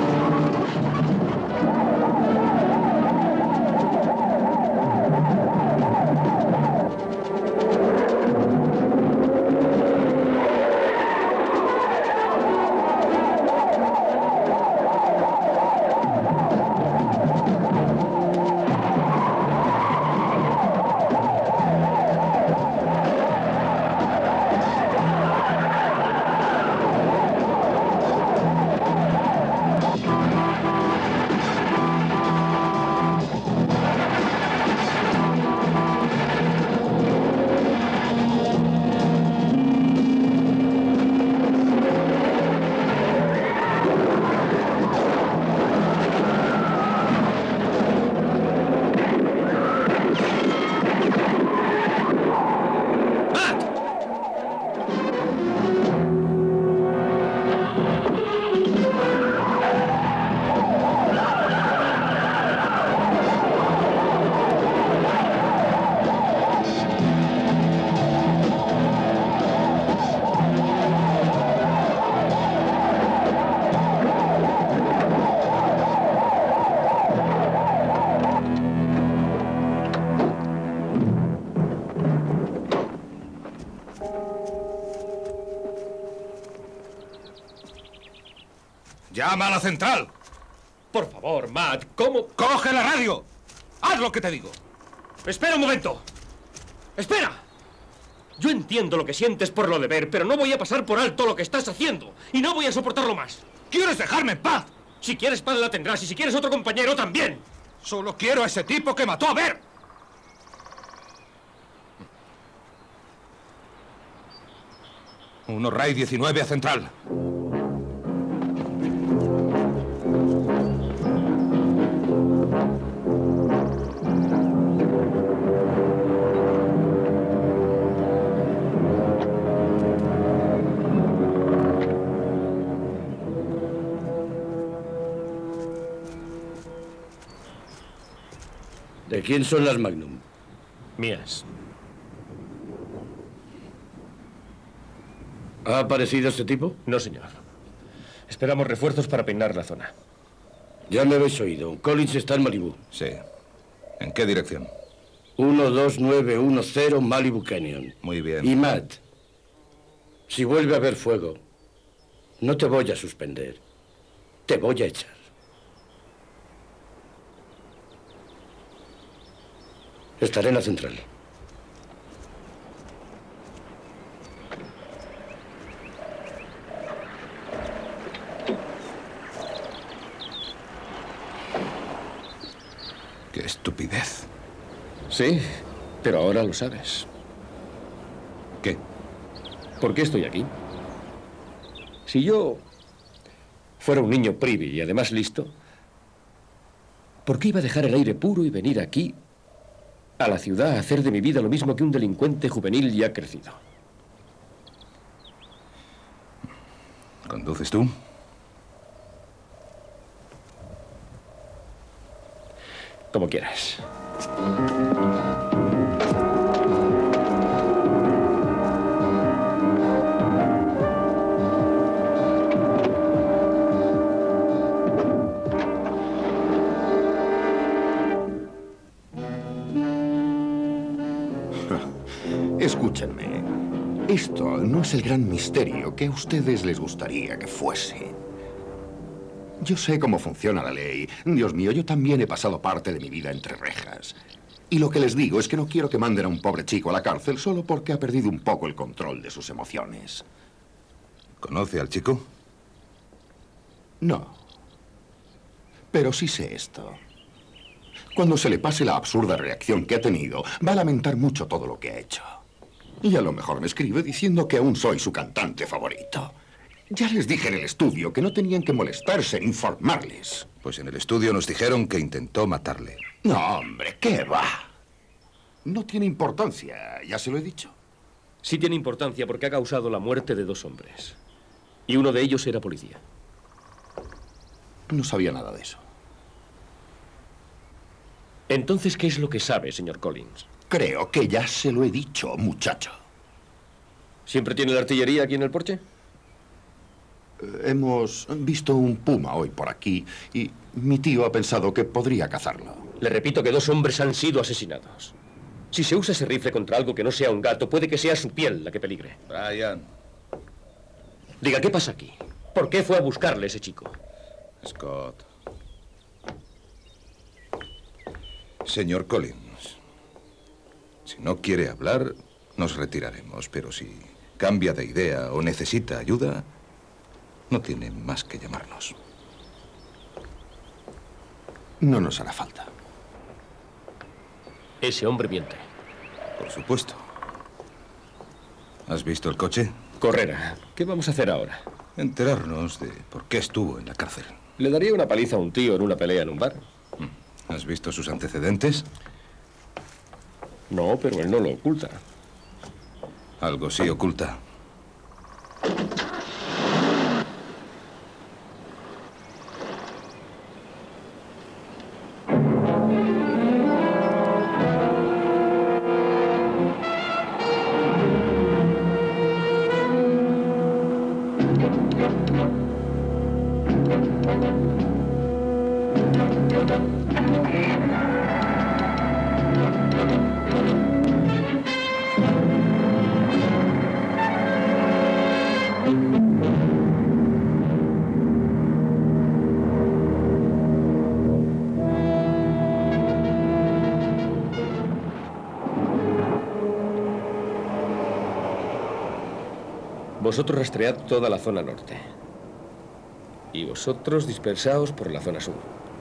¡Llama a la central! Por favor, Matt, ¿cómo...? ¡Coge la radio! ¡Haz lo que te digo! ¡Espera un momento! ¡Espera! Yo entiendo lo que sientes por lo de ver, pero no voy a pasar por alto lo que estás haciendo. Y no voy a soportarlo más. ¿Quieres dejarme en paz? Si quieres paz la tendrás y si quieres otro compañero también. Solo quiero a ese tipo que mató a Ver. uno Rey diecinueve a central. ¿De quién son las Magnum? Mías. ¿Ha aparecido este tipo? No, señor. Esperamos refuerzos para peinar la zona. Ya me habéis oído. Collins está en Malibu. Sí. ¿En qué dirección? uno dos nueve uno cero Malibu Canyon. Muy bien. Y Matt, si vuelve a haber fuego, no te voy a suspender. Te voy a echar. Estaré en la central. Qué estupidez. Sí, pero ahora lo sabes. ¿Qué? ¿Por qué estoy aquí? Si yo fuera un niño privi y además listo, ¿por qué iba a dejar el aire puro y venir aquí, a la ciudad, a hacer de mi vida lo mismo que un delincuente juvenil ya crecido? ¿Conduces tú? Como quieras. Escúchenme. Esto no es el gran misterio que a ustedes les gustaría que fuese. Yo sé cómo funciona la ley. Dios mío, yo también he pasado parte de mi vida entre rejas. Y lo que les digo es que no quiero que manden a un pobre chico a la cárcel solo porque ha perdido un poco el control de sus emociones. ¿Conoce al chico? No. Pero sí sé esto. Cuando se le pase la absurda reacción que ha tenido, va a lamentar mucho todo lo que ha hecho. Y a lo mejor me escribe diciendo que aún soy su cantante favorito. Ya les dije en el estudio que no tenían que molestarse en informarles. Pues en el estudio nos dijeron que intentó matarle. No, hombre, ¿qué va? No tiene importancia, ya se lo he dicho. Sí tiene importancia porque ha causado la muerte de dos hombres. Y uno de ellos era policía. No sabía nada de eso. Entonces, ¿qué es lo que sabe, señor Collins? Creo que ya se lo he dicho, muchacho. ¿Siempre tiene la artillería aquí en el porche? Hemos visto un puma hoy por aquí y mi tío ha pensado que podría cazarlo. Le repito que dos hombres han sido asesinados. Si se usa ese rifle contra algo que no sea un gato, puede que sea su piel la que peligre. Brian. Diga, ¿qué pasa aquí? ¿Por qué fue a buscarle ese chico? Scott. Señor Collins, si no quiere hablar, nos retiraremos, pero si cambia de idea o necesita ayuda, no tiene más que llamarnos. No nos hará falta. Ese hombre miente. Por supuesto. ¿Has visto el coche? Correra. ¿Qué vamos a hacer ahora? Enterarnos de por qué estuvo en la cárcel. ¿Le daría una paliza a un tío en una pelea en un bar? ¿Has visto sus antecedentes? No, pero él no lo oculta. Algo sí oculta. Vosotros rastread toda la zona norte. Y vosotros dispersaos por la zona sur.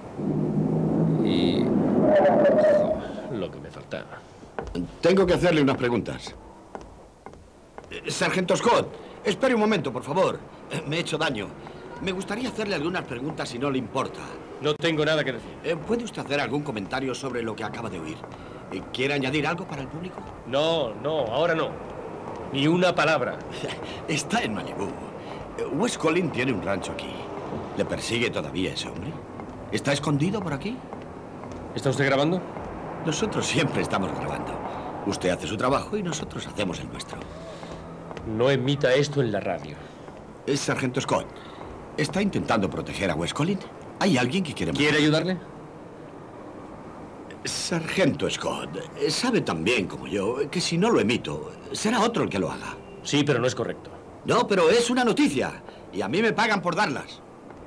Y... oh, lo que me faltaba. Tengo que hacerle unas preguntas. Eh, Sargento Scott, espere un momento, por favor. Eh, Me he hecho daño. Me gustaría hacerle algunas preguntas si no le importa. No tengo nada que decir. Eh, ¿Puede usted hacer algún comentario sobre lo que acaba de oír? Eh, ¿Quiere añadir algo para el público? No, no, ahora no. Ni una palabra. Está en Malibu. Eh, Wes Collins tiene un rancho aquí. ¿Le persigue todavía ese hombre? ¿Está escondido por aquí? ¿Está usted grabando? Nosotros siempre estamos grabando. Usted hace su trabajo y nosotros hacemos el nuestro. No emita esto en la radio. Es Sargento Scott. ¿Está intentando proteger a Wes Collins? ¿Hay alguien que quiere... ¿Quiere ayudarle? Sargento Scott, sabe tan bien como yo que si no lo emito, será otro el que lo haga. Sí, pero no es correcto. No, pero es una noticia. Y a mí me pagan por darlas.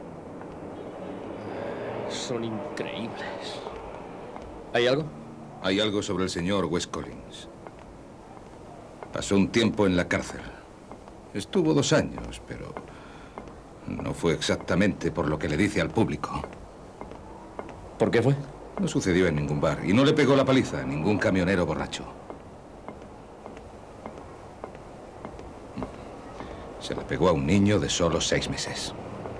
Son increíbles. ¿Hay algo? Hay algo sobre el señor Wes Collins. Pasó un tiempo en la cárcel. Estuvo dos años, pero no fue exactamente por lo que le dice al público. ¿Por qué fue? No sucedió en ningún bar y no le pegó la paliza a ningún camionero borracho. Se la pegó a un niño de solo seis meses.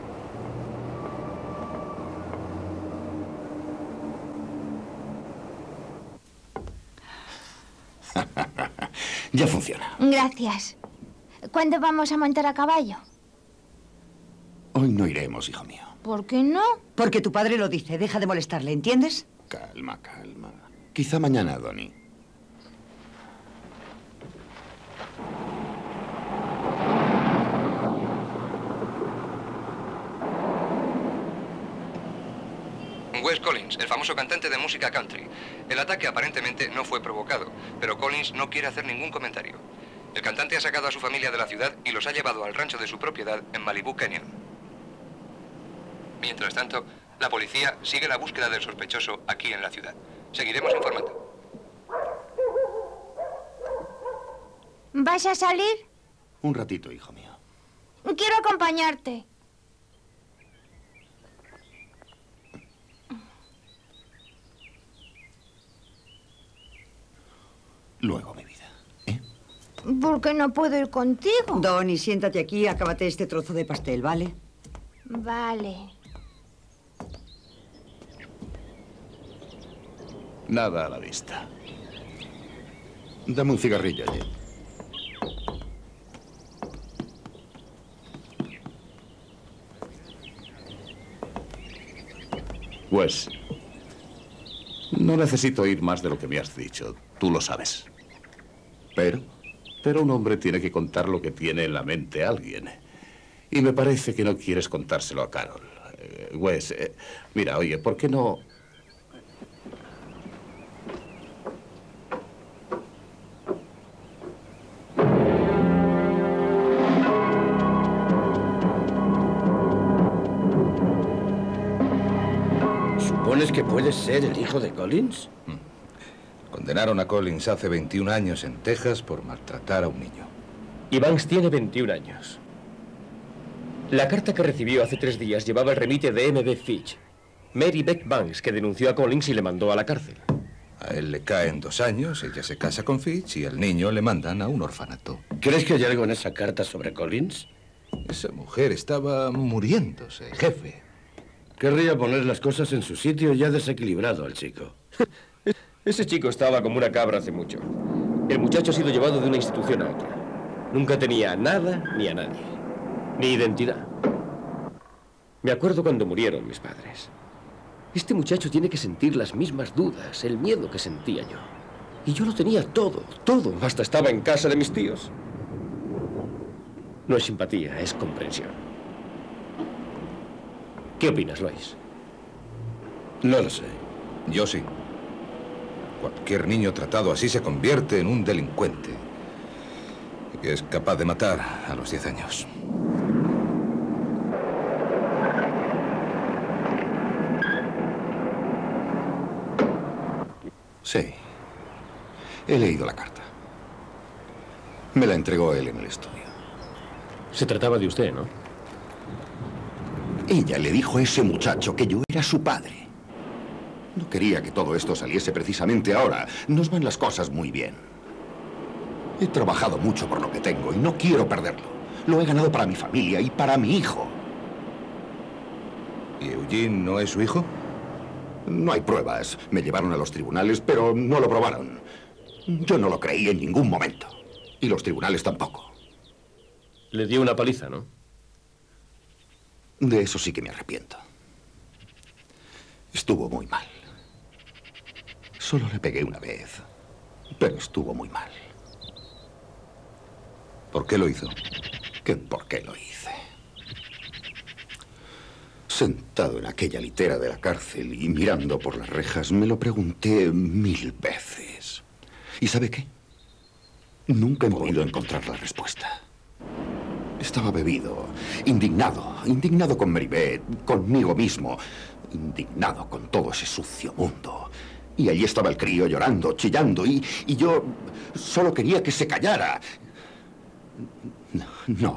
Ya funciona. Gracias. ¿Cuándo vamos a montar a caballo? Hoy no iremos, hijo mío. ¿Por qué no? Porque tu padre lo dice. Deja de molestarle, ¿entiendes? Calma, calma. Quizá mañana, Donnie. Wes Collins, el famoso cantante de música country. El ataque aparentemente no fue provocado, pero Collins no quiere hacer ningún comentario. El cantante ha sacado a su familia de la ciudad y los ha llevado al rancho de su propiedad en Malibu Canyon. Mientras tanto, la policía sigue la búsqueda del sospechoso aquí en la ciudad. Seguiremos informando. ¿Vas a salir? Un ratito, hijo mío. Quiero acompañarte. Luego, mi vida. ¿Por qué no puedo ir contigo? Donnie, siéntate aquí y acábate este trozo de pastel, ¿vale? Vale. Nada a la vista. Dame un cigarrillo allí. Wes, no necesito oír más de lo que me has dicho. Tú lo sabes. ¿Pero? Pero un hombre tiene que contar lo que tiene en la mente alguien. Y me parece que no quieres contárselo a Carol. Eh, Wes, eh, mira, oye, ¿por qué no...? ¿Supones que puedes ser el hijo de Collins? Condenaron a Collins hace veintiún años en Texas por maltratar a un niño. Y Banks tiene veintiún años. La carta que recibió hace tres días llevaba el remite de M B Fitch, Mary Beck Banks, que denunció a Collins y le mandó a la cárcel. A él le caen dos años, ella se casa con Fitch y al niño le mandan a un orfanato. ¿Crees que hay algo en esa carta sobre Collins? Esa mujer estaba muriéndose, jefe. Querría poner las cosas en su sitio y ha desequilibrado al chico. Ese chico estaba como una cabra hace mucho. El muchacho ha sido llevado de una institución a otra. Nunca tenía nada ni a nadie. Ni identidad. Me acuerdo cuando murieron mis padres. Este muchacho tiene que sentir las mismas dudas, el miedo que sentía yo. Y yo lo tenía todo, todo. Hasta estaba en casa de mis tíos. No es simpatía, es comprensión. ¿Qué opinas, Lois? No lo sé. Yo sí. Cualquier niño tratado así se convierte en un delincuente. Y es capaz de matar a los diez años. Sí. He leído la carta. Me la entregó él en el estudio. Se trataba de usted, ¿no? Ella le dijo a ese muchacho que yo era su padre. No quería que todo esto saliese precisamente ahora. Nos van las cosas muy bien. He trabajado mucho por lo que tengo y no quiero perderlo. Lo he ganado para mi familia y para mi hijo. ¿Y Eugene no es su hijo? No hay pruebas. Me llevaron a los tribunales, pero no lo probaron. Yo no lo creí en ningún momento. Y los tribunales tampoco. Le dio una paliza, ¿no? De eso sí que me arrepiento. Estuvo muy mal. Solo le pegué una vez, pero estuvo muy mal. ¿Por qué lo hizo? ¿Qué por qué lo hice? Sentado en aquella litera de la cárcel y mirando por las rejas, me lo pregunté mil veces. ¿Y sabe qué? Nunca he podido encontrar la respuesta. Estaba bebido, indignado, indignado con Meribeth, conmigo mismo, indignado con todo ese sucio mundo. Y allí estaba el crío llorando, chillando, y, y yo solo quería que se callara. No.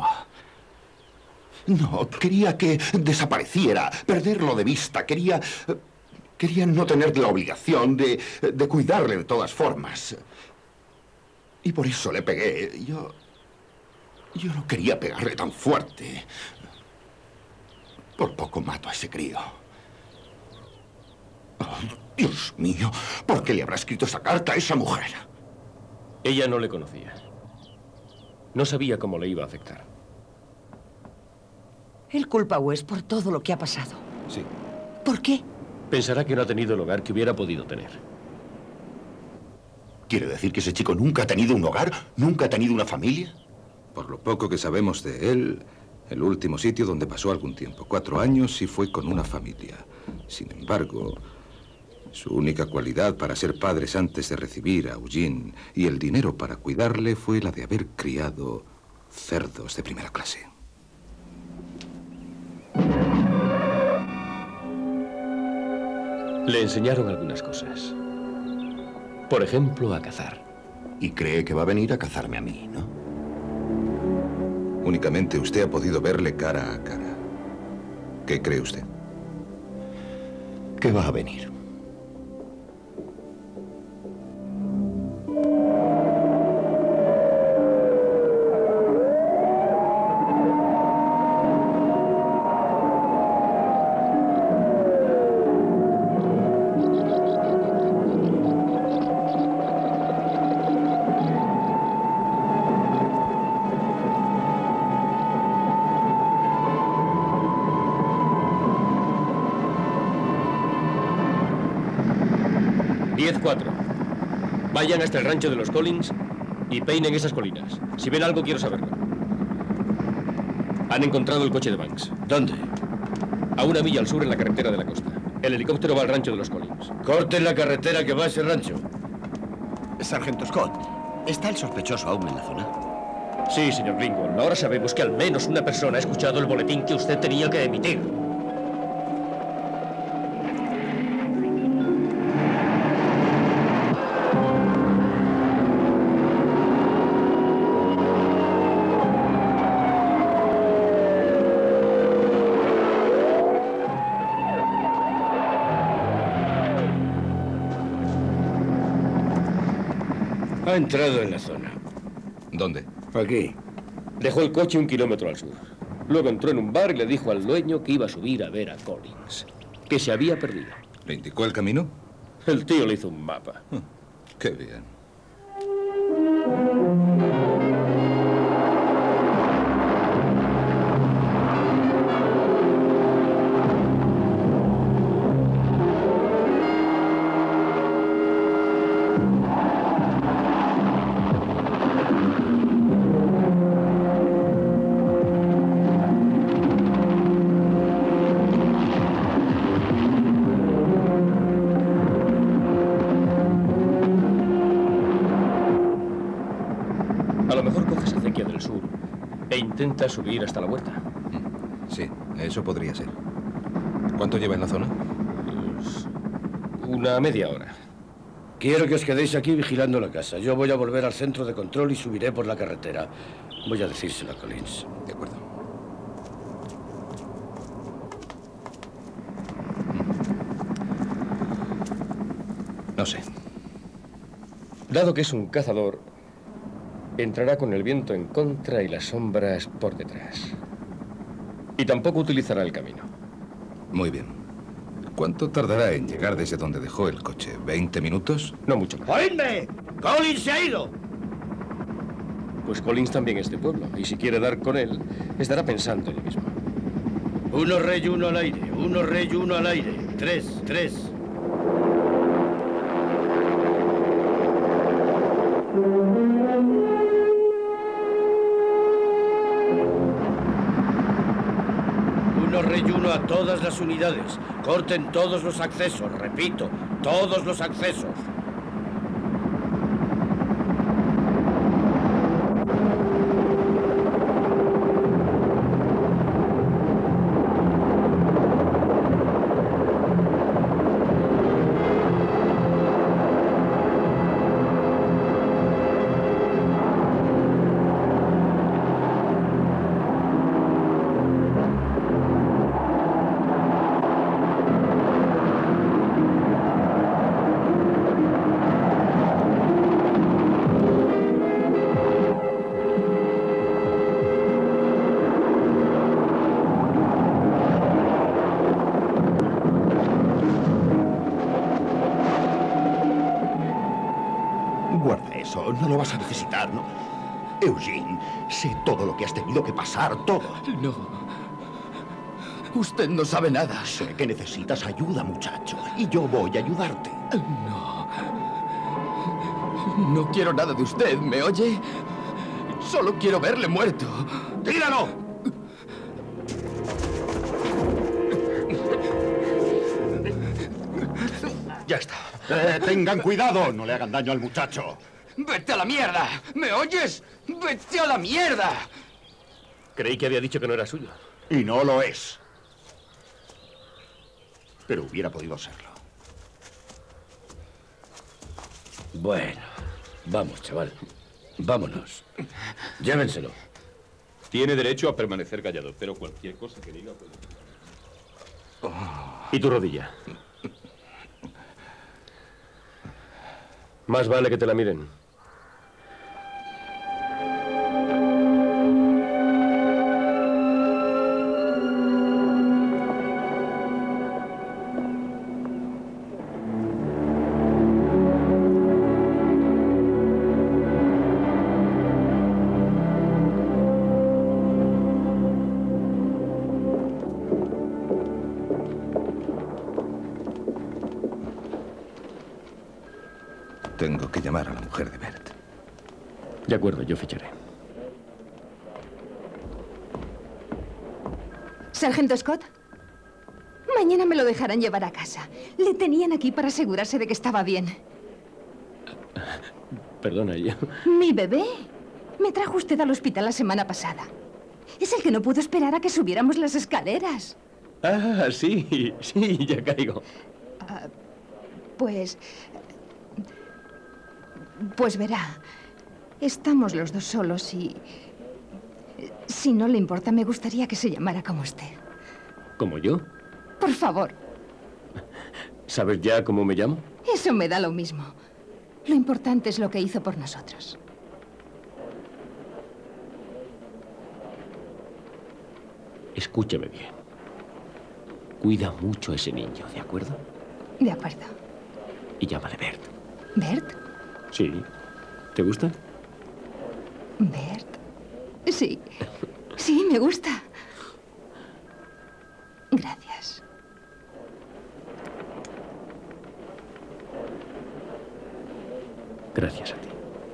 No, quería que desapareciera, perderlo de vista. Quería... Quería no tener la obligación de, de cuidarle de todas formas. Y por eso le pegué. Yo... Yo no quería pegarle tan fuerte. Por poco mato a ese crío. Oh, Dios mío, ¿por qué le habrá escrito esa carta a esa mujer? Ella no le conocía. No sabía cómo le iba a afectar. Él culpa a Wes por todo lo que ha pasado. Sí. ¿Por qué? Pensará que no ha tenido el hogar que hubiera podido tener. ¿Quiere decir que ese chico nunca ha tenido un hogar? ¿Nunca ha tenido una familia? Por lo poco que sabemos de él, el último sitio donde pasó algún tiempo, cuatro años, sí fue con una familia. Sin embargo, su única cualidad para ser padres antes de recibir a Eugene y el dinero para cuidarle fue la de haber criado cerdos de primera clase. Le enseñaron algunas cosas. Por ejemplo, a cazar. Y cree que va a venir a cazarme a mí, ¿no? Únicamente usted ha podido verle cara a cara. ¿Qué cree usted? Que va a venir. diez cuatro. Vayan hasta el rancho de los Collins y peinen esas colinas. Si ven algo, quiero saberlo. Han encontrado el coche de Banks. ¿Dónde? A una milla al sur en la carretera de la costa. El helicóptero va al rancho de los Collins. Corten la carretera que va a ese rancho. Sargento Scott, ¿está el sospechoso aún en la zona? Sí, señor Greenwald. Ahora sabemos que al menos una persona ha escuchado el boletín que usted tenía que emitir. Ha entrado en la zona. ¿Dónde? Aquí. Dejó el coche un kilómetro al sur. Luego entró en un bar y le dijo al dueño que iba a subir a ver a Collins, que se había perdido. ¿Le indicó el camino? El tío le hizo un mapa. Qué bien. A lo mejor coges acequia del sur e intenta subir hasta la huerta. Sí, eso podría ser. ¿Cuánto lleva en la zona? Pues una media hora. Quiero que os quedéis aquí vigilando la casa. Yo voy a volver al centro de control y subiré por la carretera. Voy a decírselo a Collins. De acuerdo. No sé. Dado que es un cazador, entrará con el viento en contra y las sombras por detrás. Y tampoco utilizará el camino. Muy bien. ¿Cuánto tardará en llegar desde donde dejó el coche? ¿veinte minutos? No mucho más. ¡Oídme! ¡Collins se ha ido! Pues Collins también es de pueblo, y si quiere dar con él, estará pensando en lo mismo. Uno rey, uno al aire. Uno rey, uno al aire. Tres, tres. reyuno a todas las unidades. Corten todos los accesos, repito, todos los accesos. Guarda eso, no lo vas a necesitar, ¿no? Eugene, sé todo lo que has tenido que pasar, todo. No. Usted no sabe nada. Sé que necesitas ayuda, muchacho, y yo voy a ayudarte. No. No quiero nada de usted, ¿me oye? Solo quiero verle muerto. ¡Tíralo! Ya está. Eh, tengan cuidado, no le hagan daño al muchacho. ¡Vete a la mierda! ¿Me oyes? ¡Vete a la mierda! Creí que había dicho que no era suyo. Y no lo es. Pero hubiera podido serlo. Bueno, vamos, chaval. Vámonos. Llévenselo. Tiene derecho a permanecer callado, pero cualquier cosa que diga puede... ¿Y tu rodilla? Más vale que te la miren. Tengo que llamar a la mujer de Bert. De acuerdo, yo ficharé. ¿Sargento Scott? Mañana me lo dejarán llevar a casa. Le tenían aquí para asegurarse de que estaba bien. Perdona, yo... ¿Mi bebé? Me trajo usted al hospital la semana pasada. Es el que no pudo esperar a que subiéramos las escaleras. Ah, sí, sí, ya caigo. Uh, pues... Pues verá, estamos los dos solos y... Si no le importa, me gustaría que se llamara como usted. ¿Como yo? Por favor. ¿Sabes ya cómo me llamo? Eso me da lo mismo. Lo importante es lo que hizo por nosotros. Escúchame bien. Cuida mucho a ese niño, ¿de acuerdo? De acuerdo. Y llámale Bert. ¿Bert? Sí. ¿Te gusta? ¿Bert? Sí. Sí, me gusta. Gracias. Gracias a ti.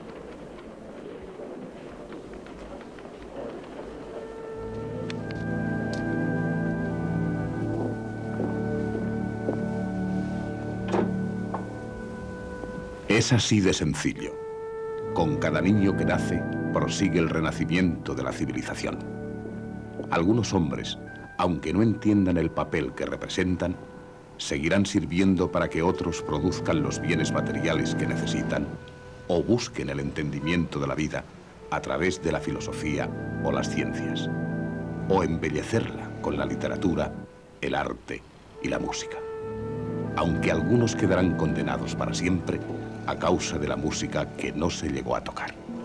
Es así de sencillo. Con cada niño que nace, prosigue el renacimiento de la civilización. Algunos hombres, aunque no entiendan el papel que representan, seguirán sirviendo para que otros produzcan los bienes materiales que necesitan o busquen el entendimiento de la vida a través de la filosofía o las ciencias, o embellecerla con la literatura, el arte y la música. Aunque algunos quedarán condenados para siempre a causa de la música que no se llegó a tocar.